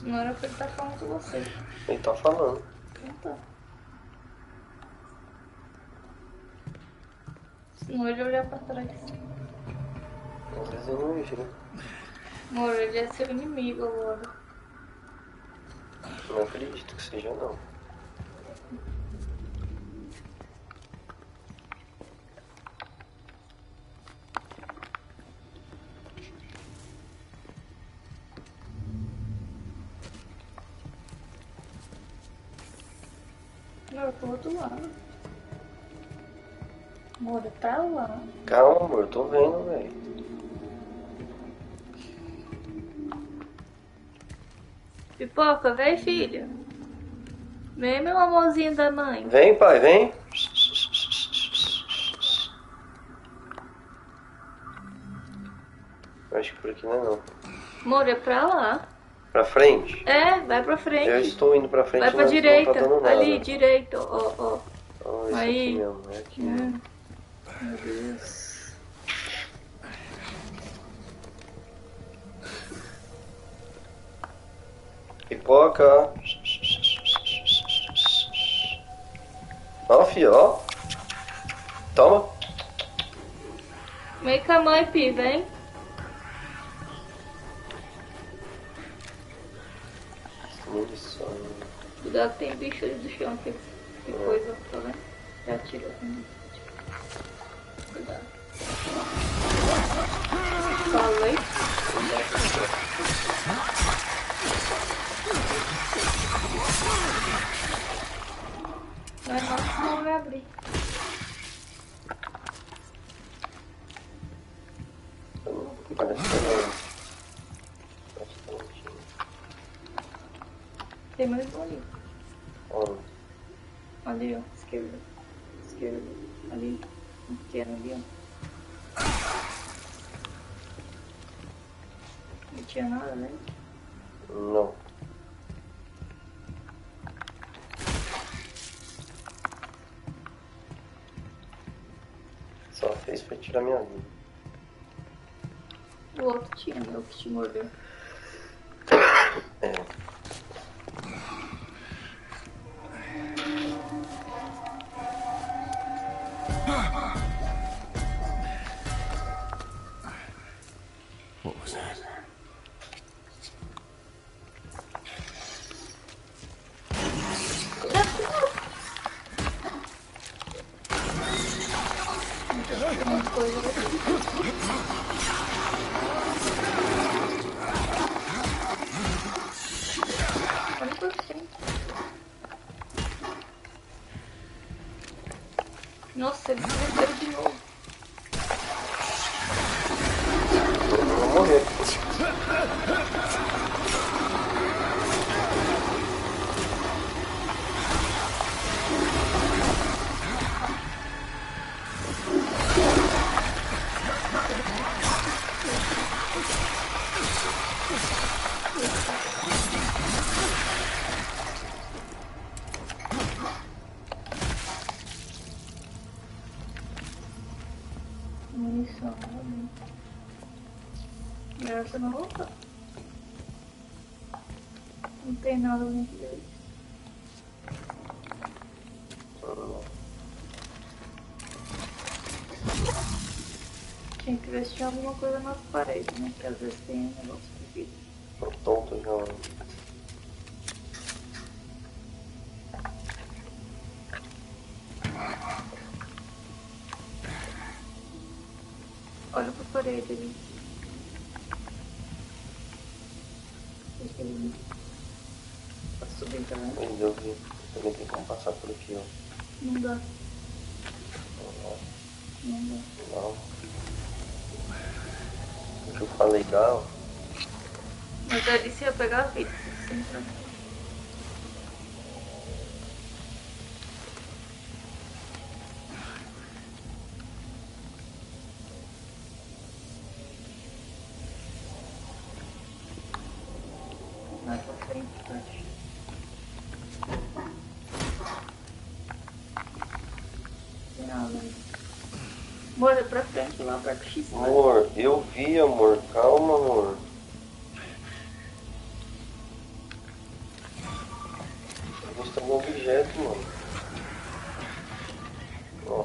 Não era pra ele estar falando com você. Ele tá falando. Não tá. Senão ele olhar pra trás. Às vezes eu não vejo, né? Amor, ele é seu inimigo agora. Não acredito que seja, não. Não, eu tô do outro lado. Amor, é pra lá. Calma, amor, eu tô vendo, velho. Pipoca, vem, filho. Vem, meu amorzinho da mãe. Vem, pai, vem. Eu acho que por aqui não é não. Amor, é pra lá. Pra frente? É, vai pra frente. Eu estou indo pra frente, vai pra mas direita. não tá dando nada. Ali, direita, ó, ó. Oh, isso aí. aqui mesmo, é aqui mesmo. Meu Deus. Pipoca. Ó, filho, ó. Toma. Vem com a mãe, Pi, vem. Munição. Cuidado, tem bicho ali do chão. Que coisa, tá vendo? Já tirou. Cuidado. Falei. Não vai abrir. Parece que não. Tem mais um ali. Onde? Ali, ó. Esquerda. Esquerda. Ali. Um pequeno ali, ó. Não tinha nada, né? Não. Só fez pra tirar minha vida. O outro tinha, né? O que te mordeu. É. What was that? Uma coisa olha por cima. Nossa, eles cresceram de novo. Eu vou morrer. Munição, melhor você não voltar. Não tem nada dentro deles. Tinha que ver se tinha alguma coisa nas paredes, né? Que às vezes tem um negócio de vidro. Tô tonto já. Olha pra parede ali. Deixa ele tá subindo, tá vendo? Mas eu vi. Também tem como passar por aqui, ó. Não dá. Não dá. Não. O que eu falei legal. Mas ali você ia pegar a vida. Assim, pra... Vai pra frente, acho. Tem nada ali. Bora pra frente lá, perto do X. Amor, eu vi, amor. Calma, amor. visto algum objeto, mano. Ó.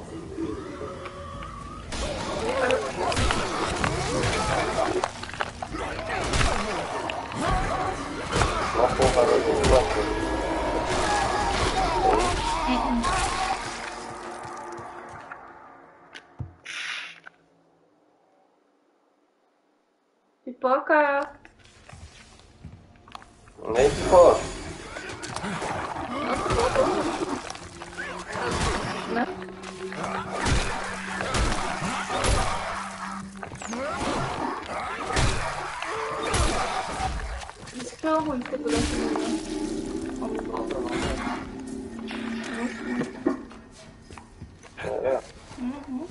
Uma porrada de batendo. Pipoca. Nem pipoca. Né? Isso que é ruim ter por aqui, né? Vamos voltar, vamos voltar. É. Uhum.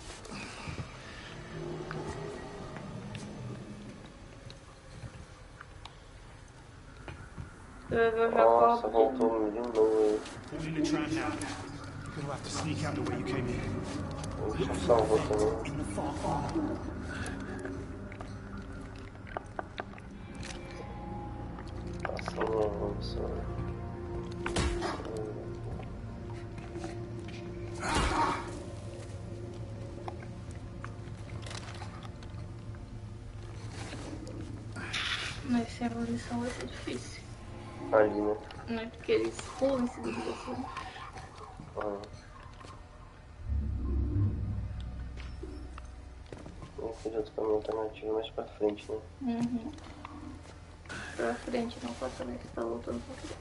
Você vai ver o Nossa, Jacob. voltou de novo. All in the tram now. Gonna have to sneak out the way you came in. Deixa eu salvar também. In the far corner. Passando, só. Mas essa evolução vai ser difícil. Ali, né? Não é porque eles pulam em cima de você. Ah. Vamos fazer outro caminho alternativo mais pra frente, né? Uhum. Pra frente, não pra trás. Tá voltando pra frente.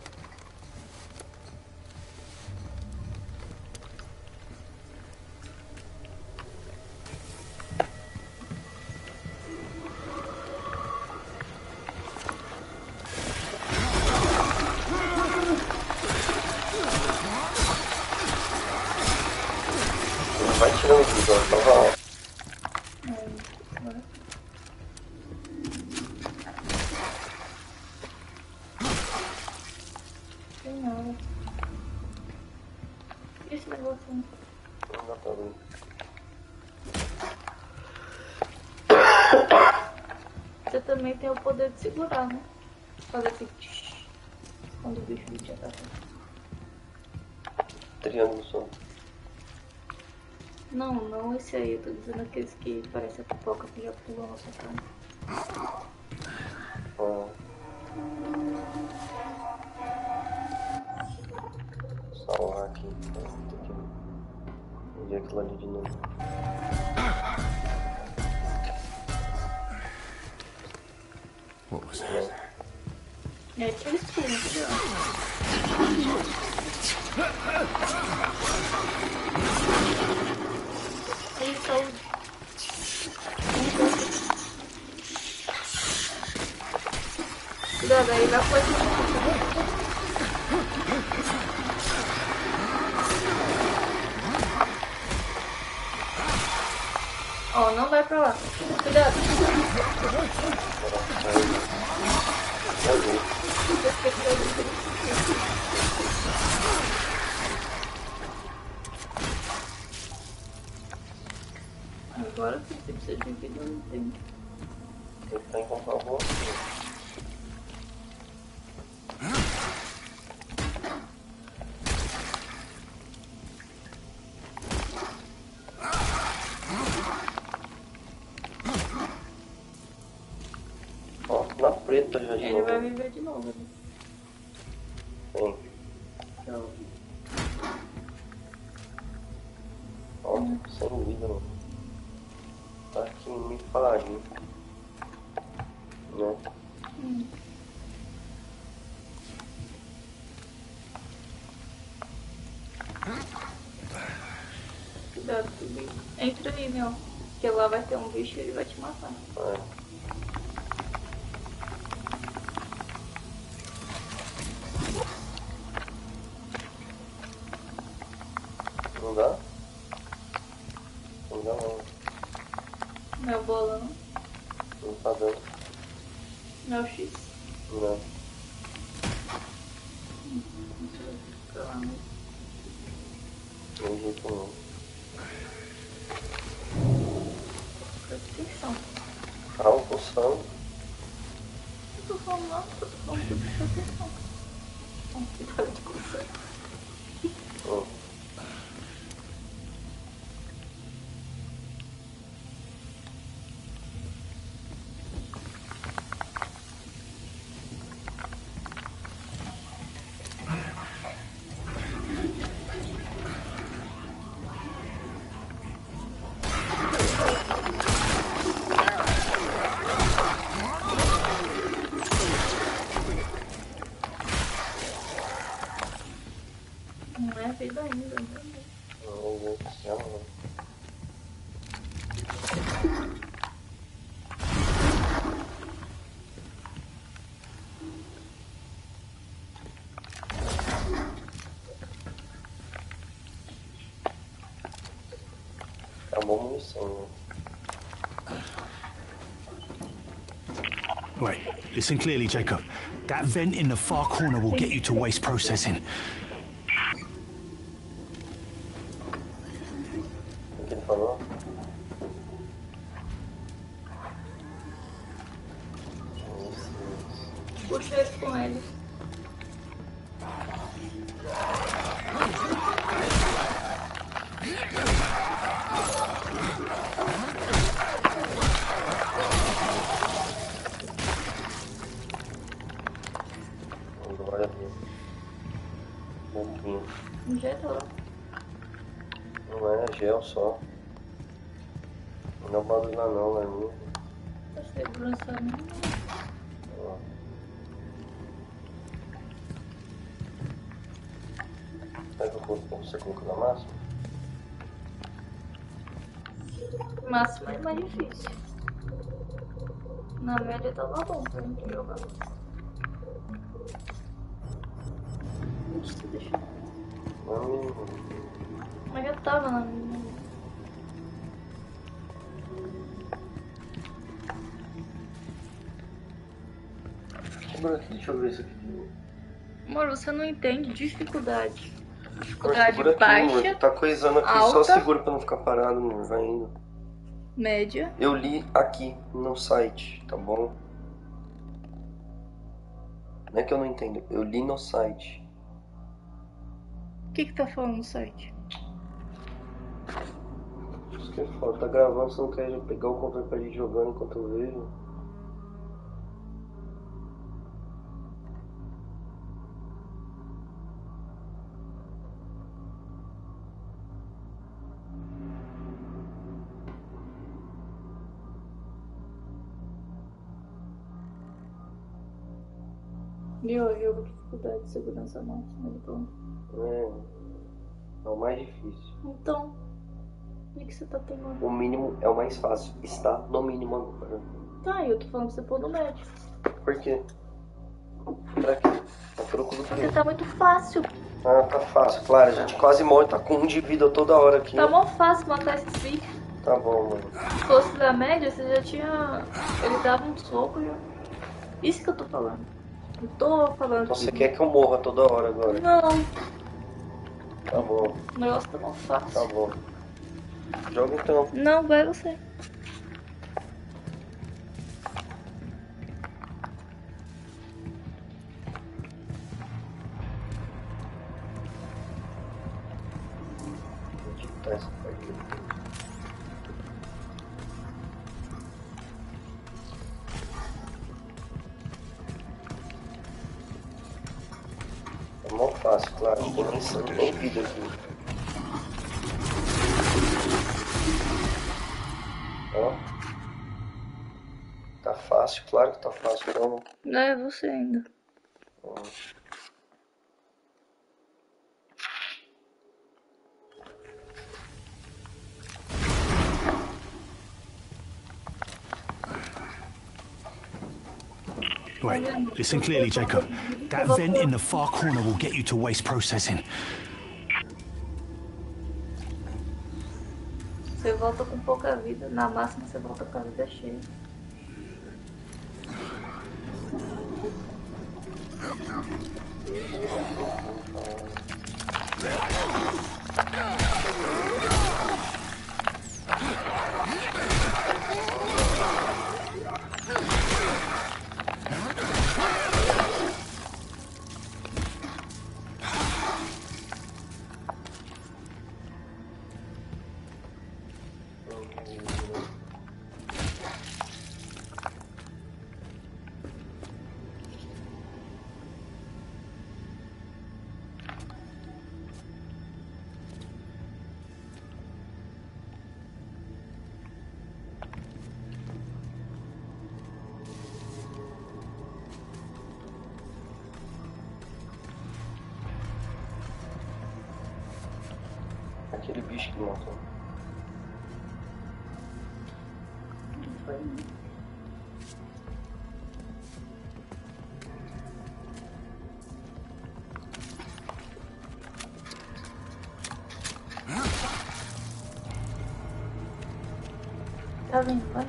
Vai tirando o visor, tá bom? Tem nada. Esse negócio aí. Não dá pra ver. Você também tem o poder de segurar, né? Fazer assim. Quando o bicho te ataca. Triângulo só. Não, não esse aí. Eu tô dizendo aqueles que parecem a pipoca que já pulou na sua cara. Ah. Salvar aqui. Tem que ver aquilo ali de novo. What was that? É aqueles pulos, entendeu? Aí, saúde. Cuidado aí, vai pôr. Ó, não vai pra lá. Cuidado. Agora que você precisa de vida, eu não tenho. Tem que encontrar o bom. Ó, na preta já de Ele novo. vai viver de novo. Né? Sim. Então, Ó, sem vida, mano. Tá aqui me pariu. Né? cuidado com o bicho. Entra aí, meu. Porque lá vai ter um bicho e ele vai te matar. É. Não dá? Não dá não. Meu bola não. Não tá dando. Meu X. Não. Sei lá, mas... Não jeito não. Presta atenção. Calcução. Não tô falando nada, eu tô falando que presta atenção. Cuidado de coçar. Acabou a munição, né? Wait, listen clearly, Jacob. That vent in the far corner will get you to waste processing. O que ele falou? Puxa isso com ele. Glória a Deus. Pouquinho. Injetou. Não é gel só. Não pode usar não, é minha. Tá segurança não. Será que você colocou na máxima? Máximo é mais difícil. Na média tava bom pra gente jogar. Deixa. Mas já tava na minha. Segura aqui, deixa eu ver isso aqui. Amor, você não entende dificuldade. Dificuldade Segura aqui, baixa, amor. Tá coisando aqui, alta, só segura pra não ficar parado, amor. Vai indo. média. Eu li aqui no site, tá bom? Não é que eu não entendo, eu li no site. O que tá falando no site? Isso que é foda, tá gravando, você não quer já pegar o controle pra gente jogando enquanto eu vejo. Jogo de dificuldade de segurança máxima. Então. É o mais difícil. Então, o que você tá tomando? O mínimo é o mais fácil. Está no mínimo agora. Tá, eu tô falando pra você pôr no médio. Por quê? Pra quê? Tá trocando do Porque quê? tá muito fácil. Ah, tá fácil. Claro, a gente quase morre, tá com 1 de vida toda hora aqui. Tá mó fácil matar esse bicho. Tá bom, mano. Se fosse da média, você já tinha. Ele dava um soco já. Isso que eu tô falando. Eu tô falando. Então você quer que eu morra toda hora agora? Não, Tá bom, o negócio tá mó fácil. tá bom. Joga então. Não, vai você. Vou digitar essa parte aqui. É mó fácil, claro. Não tem vida aqui. Ó. Tá fácil, claro que tá fácil. Então, Não é você ainda. ó. Wait, listen clearly, Jacob. That vent in the far corner will get you to waste processing. Você volta com pouca vida. Na máxima você volta com a vida cheia. Aquele bicho que matou. Tá vendo, vai?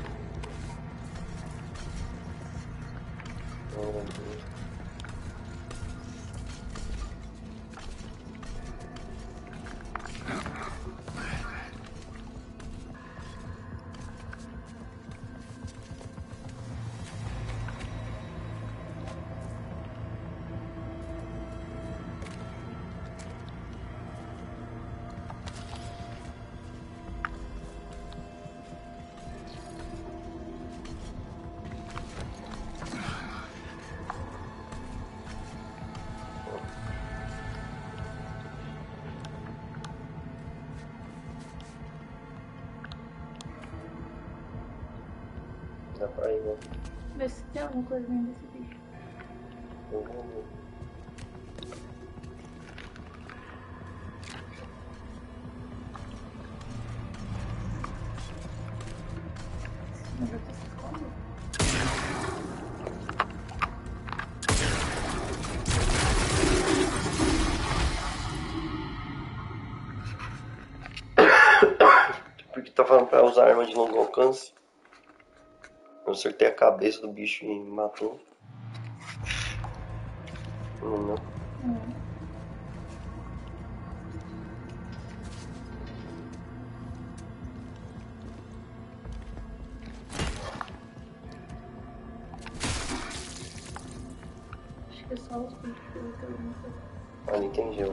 Dá pra ir, né? Vê se tem alguma coisinha desse bicho. Eu vou ver. Mas eu tô se escondendo. Porque tá falando pra usar arma de longo alcance. Eu acertei a cabeça do bicho e me matou. Não. Acho que é só os bichos que eu tô. Ali tem gelo.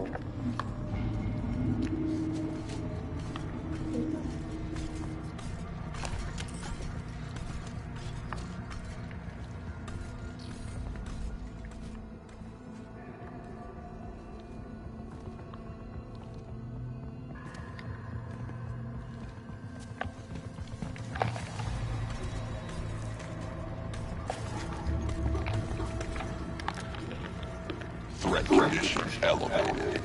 Threat condition elevated.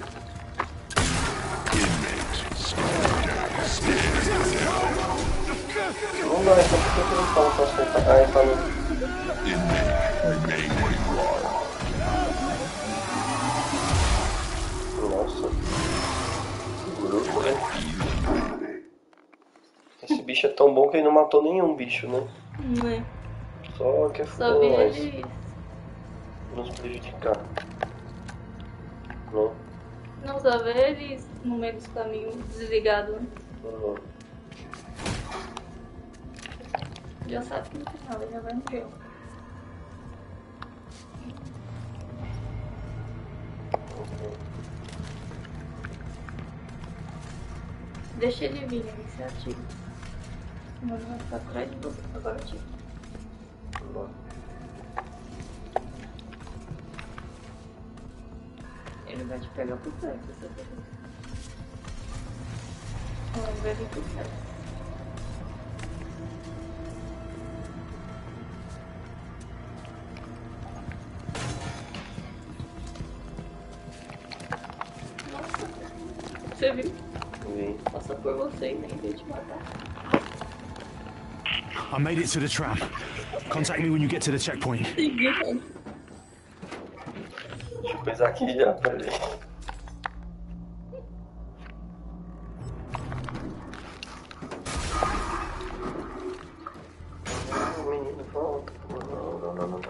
Inmate scared down. Não dá, então por que eles falam pra acertar? Ah, ele falou. Inmate remain where you are. Nossa. Grupo, né? Esse bicho é tão bom que ele não matou nenhum bicho, né? Não é? Só quer Só foder vi nós. eles. Nos prejudicar. Não? Não, só vê eles no meio dos caminhos desligados. Né? Uhum. Já sabe que no final ele já vai no gelo. Deixa ele vir, aí você atira. Senão ele vai ficar atrás de você. Agora atira. Não. Ele vai te pegar por perto, você vai ver. Ou ele vai vir por perto. Nossa, você viu? Vi. Passa por você e nem veio te matar. I made it to the tram. Contact me when you get to the checkpoint. Seguindo. Deixa eu pesar aqui já, peraí. Menino, volta. Não.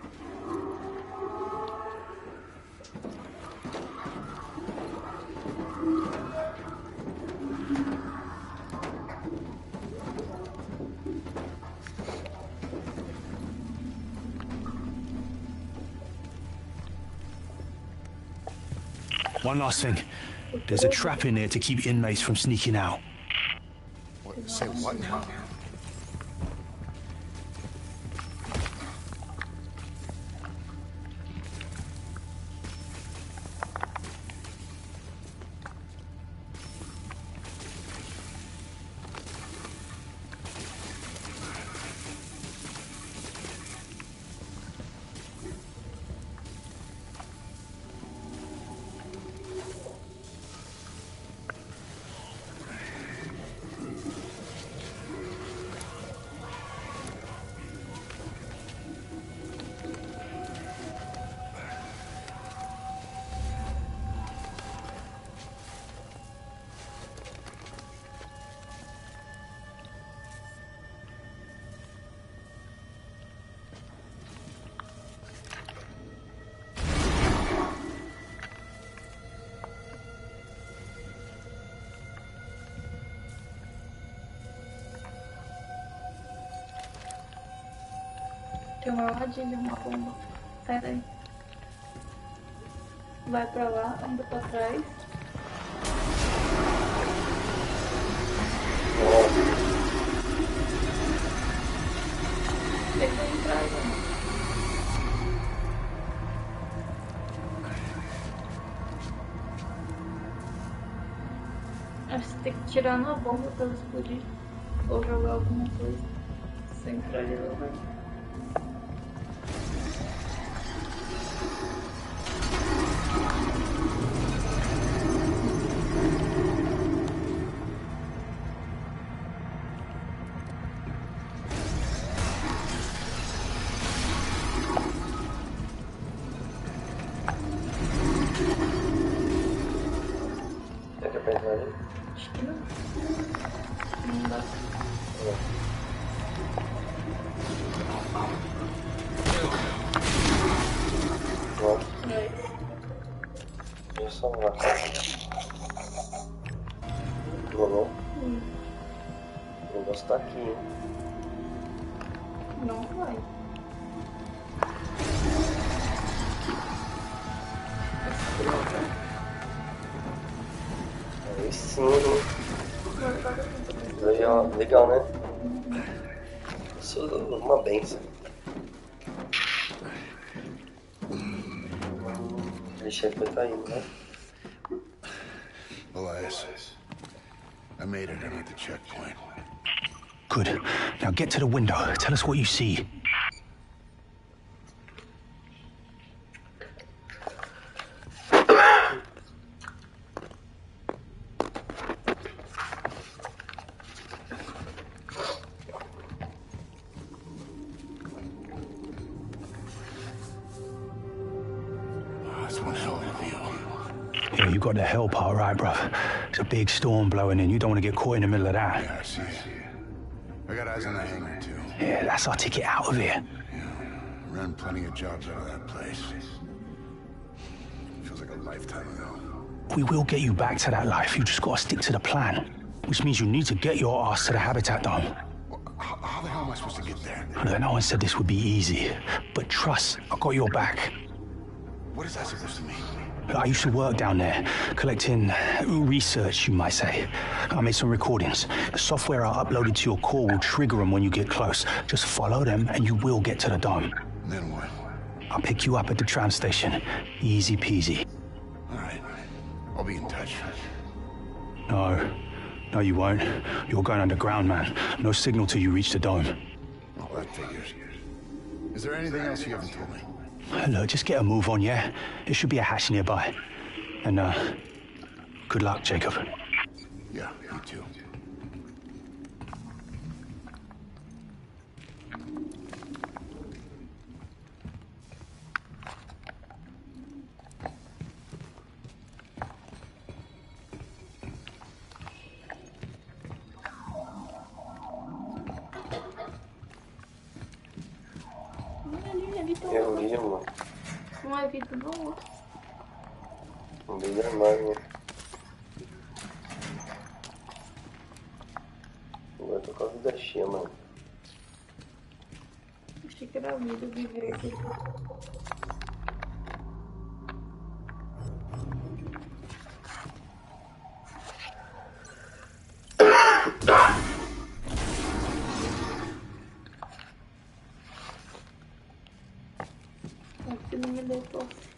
One last thing. There's a trap in there to keep inmates from sneaking out. What? Say what now? Tem uma armadilha, uma bomba. Sai daí. Vai pra lá, anda pra trás. Tenta entrar, né? Acho que você tem que tirar na bomba pra ela explodir. Ou jogar alguma coisa. Se entrar ali, ela vai. Acho que não. Não dá. Isso não vai. Rolou? O negócio tá aqui, hein? Não vai. Aí sim. Legal, né? Isso é uma benção. Ele chegou e tá indo, né? Elias, I made it. I'm at the checkpoint. Good. Now get to the window. Tell us what you see. That's one hell of a view. Yeah, you got the hell part right, bruv. It's a big storm blowing in. You don't want to get caught in the middle of that. Yeah, I see it. I got eyes on the hangar, too. Yeah, that's our ticket out of here. Yeah, run plenty of jobs out of that place. Feels like a lifetime ago. We will get you back to that life. You just gotta stick to the plan. Which means you need to get your ass to the Habitat Dome. Well, how the hell am I supposed to get there? Look, no one said this would be easy. But trust, I got your back. What is that supposed to mean? I used to work down there, collecting research, you might say. I made some recordings. The software I uploaded to your core will trigger them when you get close. Just follow them and you will get to the dome. And then what? I'll pick you up at the tram station. Easy peasy. All right. I'll be in touch. No, you won't. You're going underground, man. No signal till you reach the dome. Well, that figures. Is there anything else you haven't told me? Look, just get a move on, yeah? There should be a hatch nearby. And, good luck, Jacob. Yeah, you too. Eu li, mano. Não é vida do outro. No meio do armário, né? Agora eu tô com a vida cheia, mano. Achei que era vida viver aqui. Aqui não me deu força.